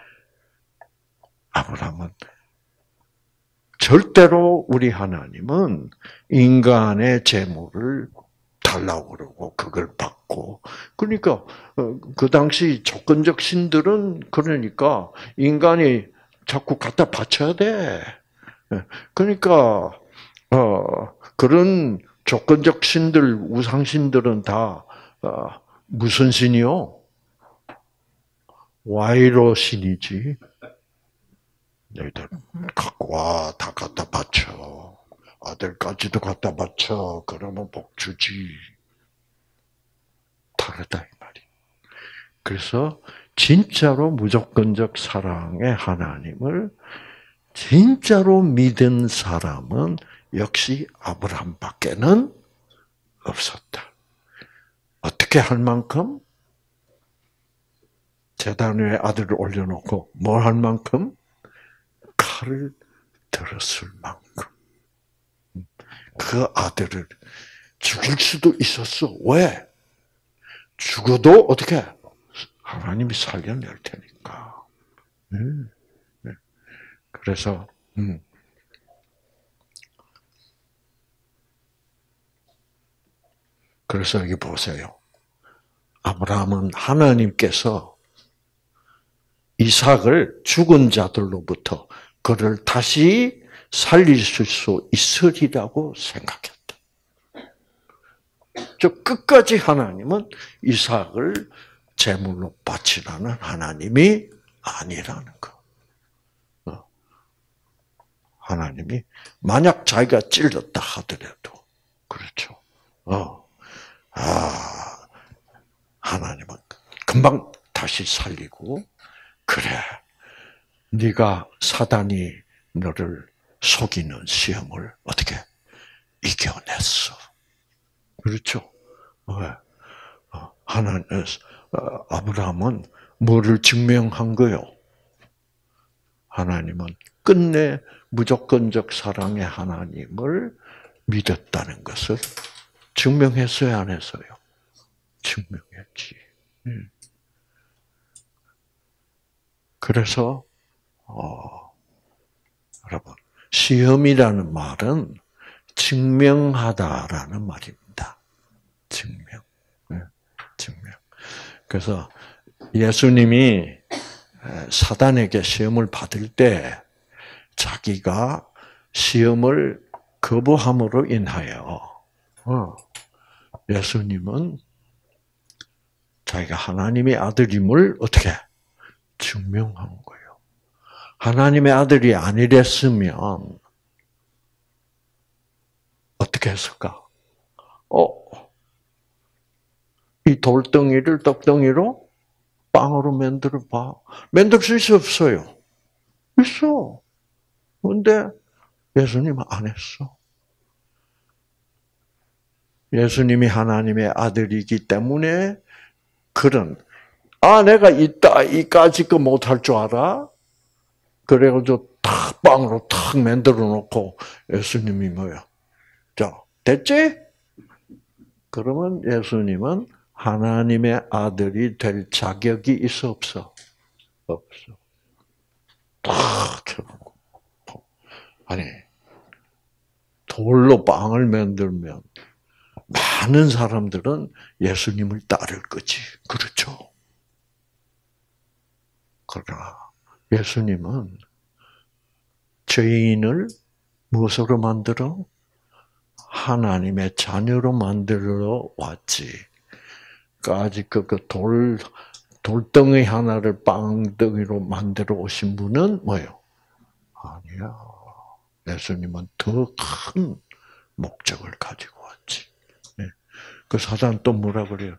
아브라함은 절대로 우리 하나님은 인간의 재물을 달라고 그러고 그걸 받고 그러니까 그 당시 조건적 신들은 그러니까 인간이 자꾸 갖다 바쳐야 돼. 그러니까 어 그런 조건적 신들 우상 신들은 다 어, 무슨 신이요? 와이로 신이지. 너희들 갖고 와, 다 갖다 바쳐. 아들까지도 갖다 바쳐. 그러면 복 주지. 다르다 이 말이. 그래서 진짜로 무조건적 사랑의 하나님을 진짜로 믿은 사람은 역시 아브라함밖에는 없었다. 어떻게 할 만큼? 제단 위에 아들을 올려놓고 뭘 할 만큼? 칼을 들었을 만큼. 그 아들을 죽일 수도 있었어. 왜? 죽어도 어떻게? 하나님이 살려낼 테니까. 그래서 음. 그래서 여기 보세요. 아브라함은 하나님께서 이삭을 죽은 자들로부터 그를 다시 살리실 수 있으리라고 생각했다. 저 끝까지 하나님은 이삭을 제물로 바치라는 하나님이 아니라는 거. 하나님이 만약 자기가 찔렀다 하더라도 그렇죠. 어, 아 하나님은 금방 다시 살리고 그래. 네가 사단이 너를 속이는 시험을 어떻게 이겨냈어. 그렇죠. 왜? 하나님, 아브라함은 뭐를 증명한 거요? 하나님은 끝내 무조건적 사랑의 하나님을 믿었다는 것을 증명했어요, 안 했어요? 증명했지. 그래서 어, 여러분 시험이라는 말은 증명하다라는 말입니다. 증명, 네, 증명. 그래서 예수님이 사단에게 시험을 받을 때 자기가 시험을 거부함으로 인하여 어, 예수님은 자기가 하나님의 아들임을 어떻게 증명한 거예요. 하나님의 아들이 아니랬으면 어떻게 했을까? 어, 이 돌덩이를 떡덩이로 빵으로 만들어 봐. 만들 수 있어 없어요? 있어. 그런데 예수님은 안 했어. 예수님이 하나님의 아들이기 때문에 그런 아 내가 이따 이까짓 거 못할 줄 알아? 그래가지고 탁 빵으로 탁 만들어 놓고 예수님이 뭐야? 자 됐지? 그러면 예수님은 하나님의 아들이 될 자격이 있어 없어? 없어. 딱 해놓고 아니 돌로 빵을 만들면 많은 사람들은 예수님을 따를 거지. 그렇죠? 그러나 예수님은 죄인을 무엇으로 만들어? 하나님의 자녀로 만들어 왔지. 그러니까 아직 그 돌, 돌덩이 하나를 빵덩이로 만들어 오신 분은 뭐예요? 아니야. 예수님은 더 큰 목적을 가지고 왔지. 그 사단 또 뭐라 그래요?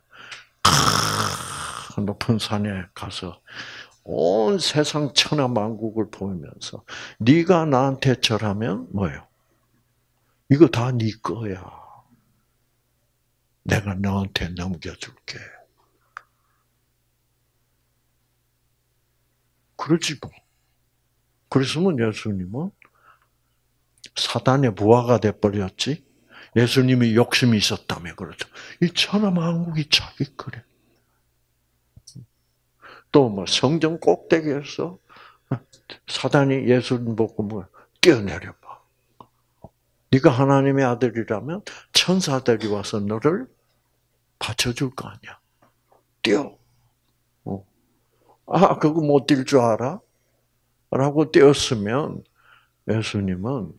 높은 산에 가서 온 세상 천하 만국을 보면서 네가 나한테 절하면 뭐예요? 이거 다 네 거야. 내가 너한테 넘겨줄게. 그러지 뭐. 그랬으면 예수님은 사단의 부하가 돼버렸지. 예수님이 욕심이 있었다며 그렇죠. 이 천하 만국이 자기 거래. 또 뭐 성전 꼭대기에서 사단이 예수님 보고 뭐 뛰어내려 봐. 네가 하나님의 아들이라면 천사들이 와서 너를 받쳐줄 거 아니야. 뛰어. 어. 아, 그거 못 뛸 줄 알아? 라고 뛰었으면 예수님은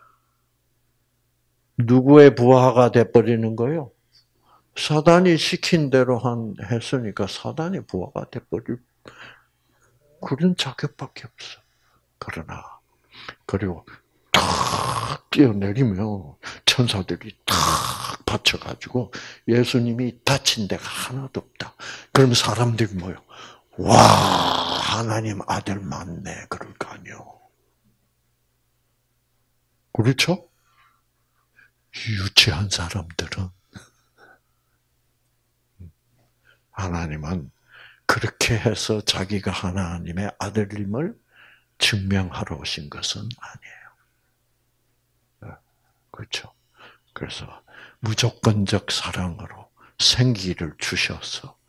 누구의 부하가 돼버리는 거예요? 사단이 시킨 대로 한 했으니까 사단이 부하가 돼버릴 그런 자격밖에 없어. 그러나 그리고 탁 뛰어내리면 천사들이 탁 받쳐가지고 예수님이 다친 데가 하나도 없다. 그럼 사람들이 뭐요? 와, 하나님 아들 맞네. 그럴 거 아니요. 그렇죠? 유치한 사람들은 하나님은 그렇게 해서 자기가 하나님의 아들임을 증명하러 오신 것은 아니에요. 그렇죠? 그래서 무조건적 사랑으로 생기를 주셔서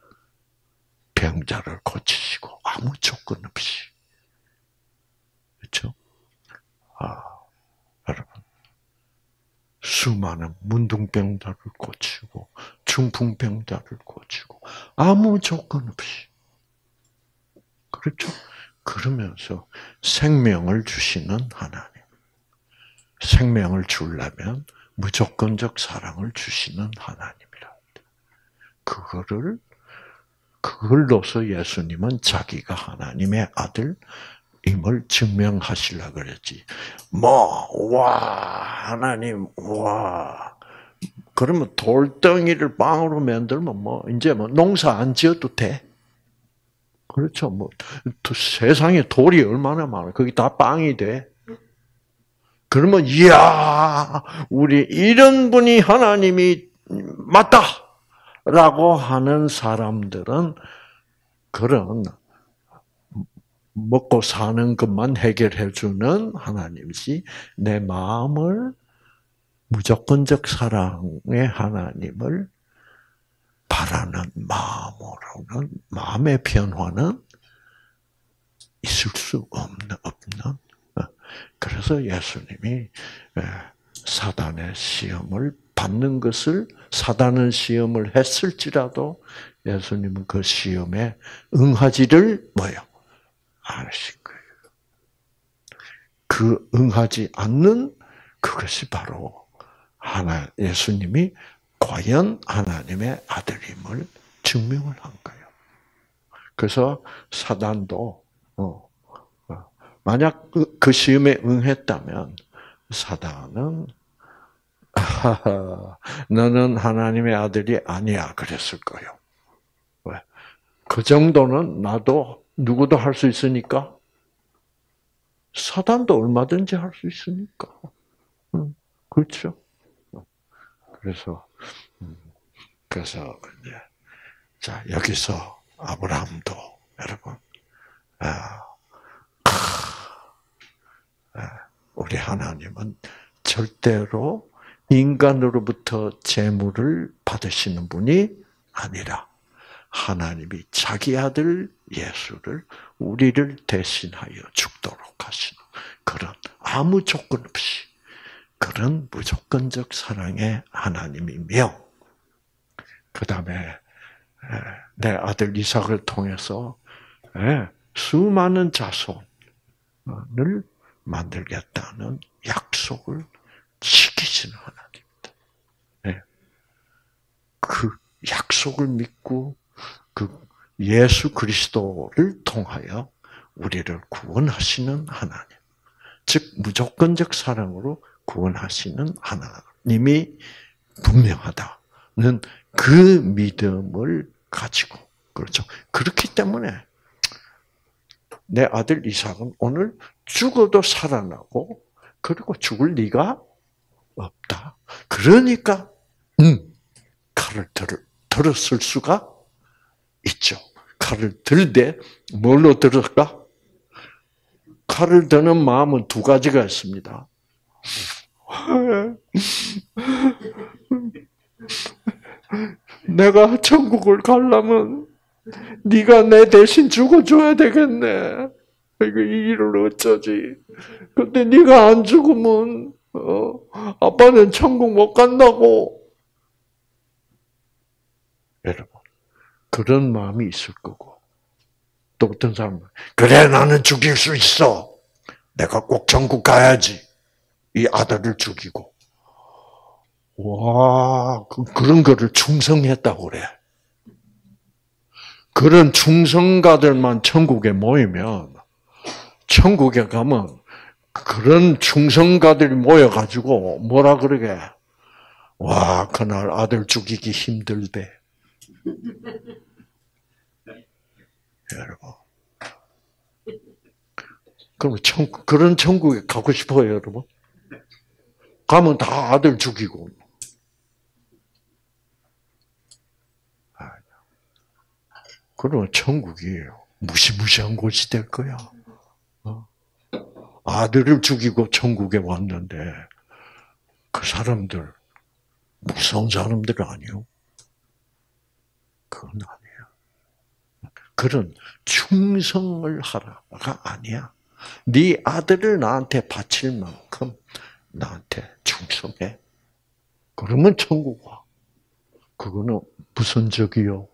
병자를 고치시고 아무 조건 없이. 그렇죠? 아, 여러분. 수많은 문둥병자를 고치고 중풍병자를 고치고 아무 조건 없이. 그렇죠? 그러면서 생명을 주시는 하나님. 생명을 주려면 무조건적 사랑을 주시는 하나님이라. 그거를 그걸로서 예수님은 자기가 하나님의 아들임을 증명하시려고 그랬지. 뭐, 와, 하나님, 와. 그러면 돌덩이를 빵으로 만들면 뭐, 이제 뭐, 농사 안 지어도 돼. 그렇죠. 뭐, 세상에 돌이 얼마나 많아. 거기 다 빵이 돼. 그러면, 이야, 우리 이런 분이 하나님이 맞다! 라고 하는 사람들은 그런 먹고 사는 것만 해결해주는 하나님이지, 내 마음을 무조건적 사랑의 하나님을 바라는 마음으로는, 마음의 변화는 있을 수 없는, 없는. 그래서 예수님이 사단의 시험을 받는 것을, 사단은 시험을 했을지라도 예수님은 그 시험에 응하지를 뭐예요? 않으신 거예요. 그 응하지 않는 그것이 바로 하나, 예수님이 과연 하나님의 아들임을 증명을 한 거예요. 그래서 사단도 어, 어, 만약 그, 그 시험에 응했다면 사단은 너는 하나님의 아들이 아니야 그랬을 거예요. 왜? 그 정도는 나도 누구도 할 수 있으니까 사단도 얼마든지 할 수 있으니까. 음, 그렇죠? 그래서 그래서 이제 자 여기서 아브라함도 여러분 아, 우리 하나님은 절대로 인간으로부터 재물을 받으시는 분이 아니라 하나님이 자기 아들 예수를 우리를 대신하여 죽도록 하시는 그런 아무 조건 없이 그런 무조건적 사랑의 하나님이며, 그 다음에 내 아들 이삭을 통해서 수많은 자손을 만들겠다는 약속을 지키시는 하나님입니다. 그 약속을 믿고 그 예수 그리스도를 통하여 우리를 구원하시는 하나님, 즉 무조건적 사랑으로 구원하시는 하나님이 분명하다는 그 믿음을 가지고, 그렇죠. 그렇기 때문에 내 아들 이삭은 오늘 죽어도 살아나고, 그리고 죽을 리가 없다. 그러니까 음, 칼을 들, 들었을 수가 있죠. 칼을 들되 뭘로 들었까? 칼을 드는 마음은 두 가지가 있습니다. 내가 천국을 가려면 네가 내 대신 죽어줘야 되겠네. 이거 이 일을 어쩌지? 근데 네가 안 죽으면 어, 아빠는 천국 못 간다고. 여러분, 그런 마음이 있을 거고, 또 어떤 사람은 그래 나는 죽일 수 있어. 내가 꼭 천국 가야지. 이 아들을 죽이고. 와, 그, 그런 거를 충성했다고 그래. 그런 충성가들만 천국에 모이면, 천국에 가면 그런 충성가들이 모여가지고 뭐라 그러게. 와, 그날 아들 죽이기 힘들대. 여러분. 그럼 천국, 그런 천국에 가고 싶어요, 여러분? 가면 다 아들 죽이고. 그러면 천국이 무시무시한 곳이 될 거야. 아들을 죽이고 천국에 왔는데 그 사람들 무서운 사람들 아니요? 그건 아니야. 그런 충성을 하라가 아니야. 네 아들을 나한테 바칠 만큼 나한테 충성해. 그러면 천국 와. 그거는 무슨 적이요?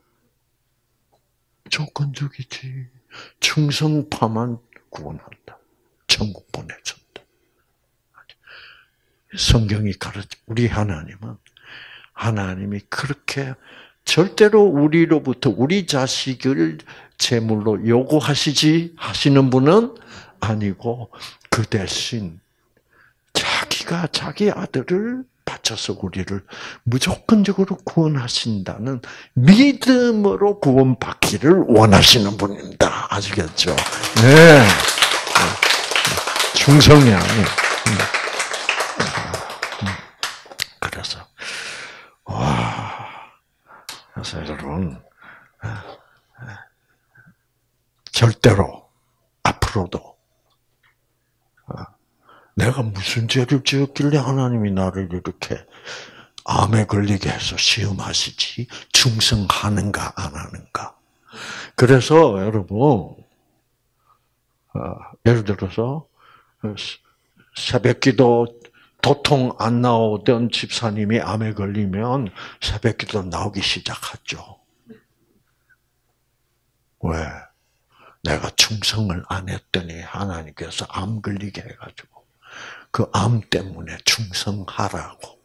조건적이지. 충성파만 구원한다. 천국 보내준다. 성경이 가르쳐, 우리 하나님은, 하나님이 그렇게 절대로 우리로부터 우리 자식을 제물로 요구하시지 하시는 분은 아니고, 그 대신 자기가 자기 아들을 바쳐서 우리를 무조건적으로 구원하신다는 믿음으로 구원받기를 원하시는 분입니다. 아시겠죠? 네. 충성이 아니에요. 그래서, 와, 그래서 여러분, 절대로 앞으로도 내가 무슨 죄를 지었길래 하나님이 나를 이렇게 암에 걸리게 해서 시험하시지? 충성하는가 안 하는가? 그래서 여러분, 예를 들어서 새벽기도 도통 안 나오던 집사님이 암에 걸리면 새벽기도 나오기 시작하죠. 왜? 내가 충성을 안 했더니 하나님께서 암 걸리게 해가지고 그 암 때문에 충성하라고.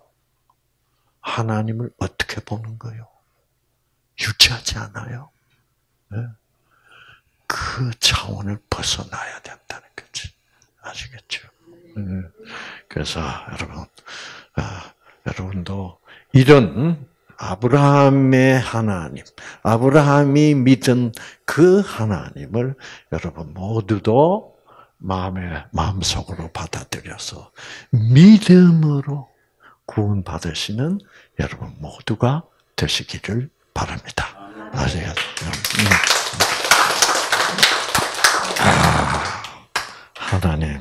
하나님을 어떻게 보는 거요? 유치하지 않아요? 네? 그 차원을 벗어나야 된다는 거지. 아시겠죠? 네. 그래서 여러분, 아, 여러분도 이런 아브라함의 하나님, 아브라함이 믿은 그 하나님을 여러분 모두도 마음에, 마음속으로 받아들여서 믿음으로 구원받으시는 여러분 모두가 되시기를 바랍니다. 아시겠죠? 아, 하나님,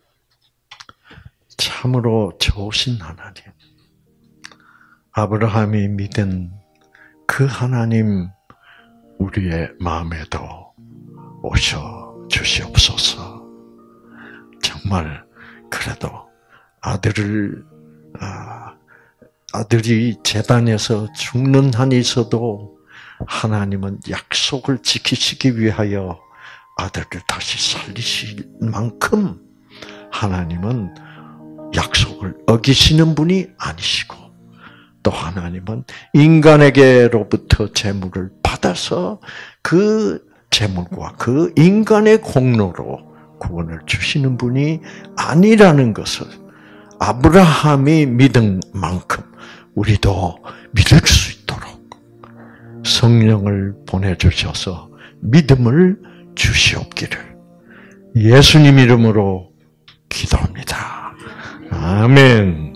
참으로 좋으신 하나님. 아브라함이 믿은 그 하나님 우리의 마음에도 오셔 주시옵소서. 정말 그래도 아들을 아들이 제단에서 죽는 한이 있어도 하나님은 약속을 지키시기 위하여 아들을 다시 살리실 만큼 하나님은 약속을 어기시는 분이 아니시고, 또 하나님은 인간에게로부터 재물을 받아서 그 재물과 그 인간의 공로로 구원을 주시는 분이 아니라는 것을 아브라함이 믿은 만큼 우리도 믿을 수 있도록 성령을 보내주셔서 믿음을 주시옵기를 예수님 이름으로 기도합니다. 아멘.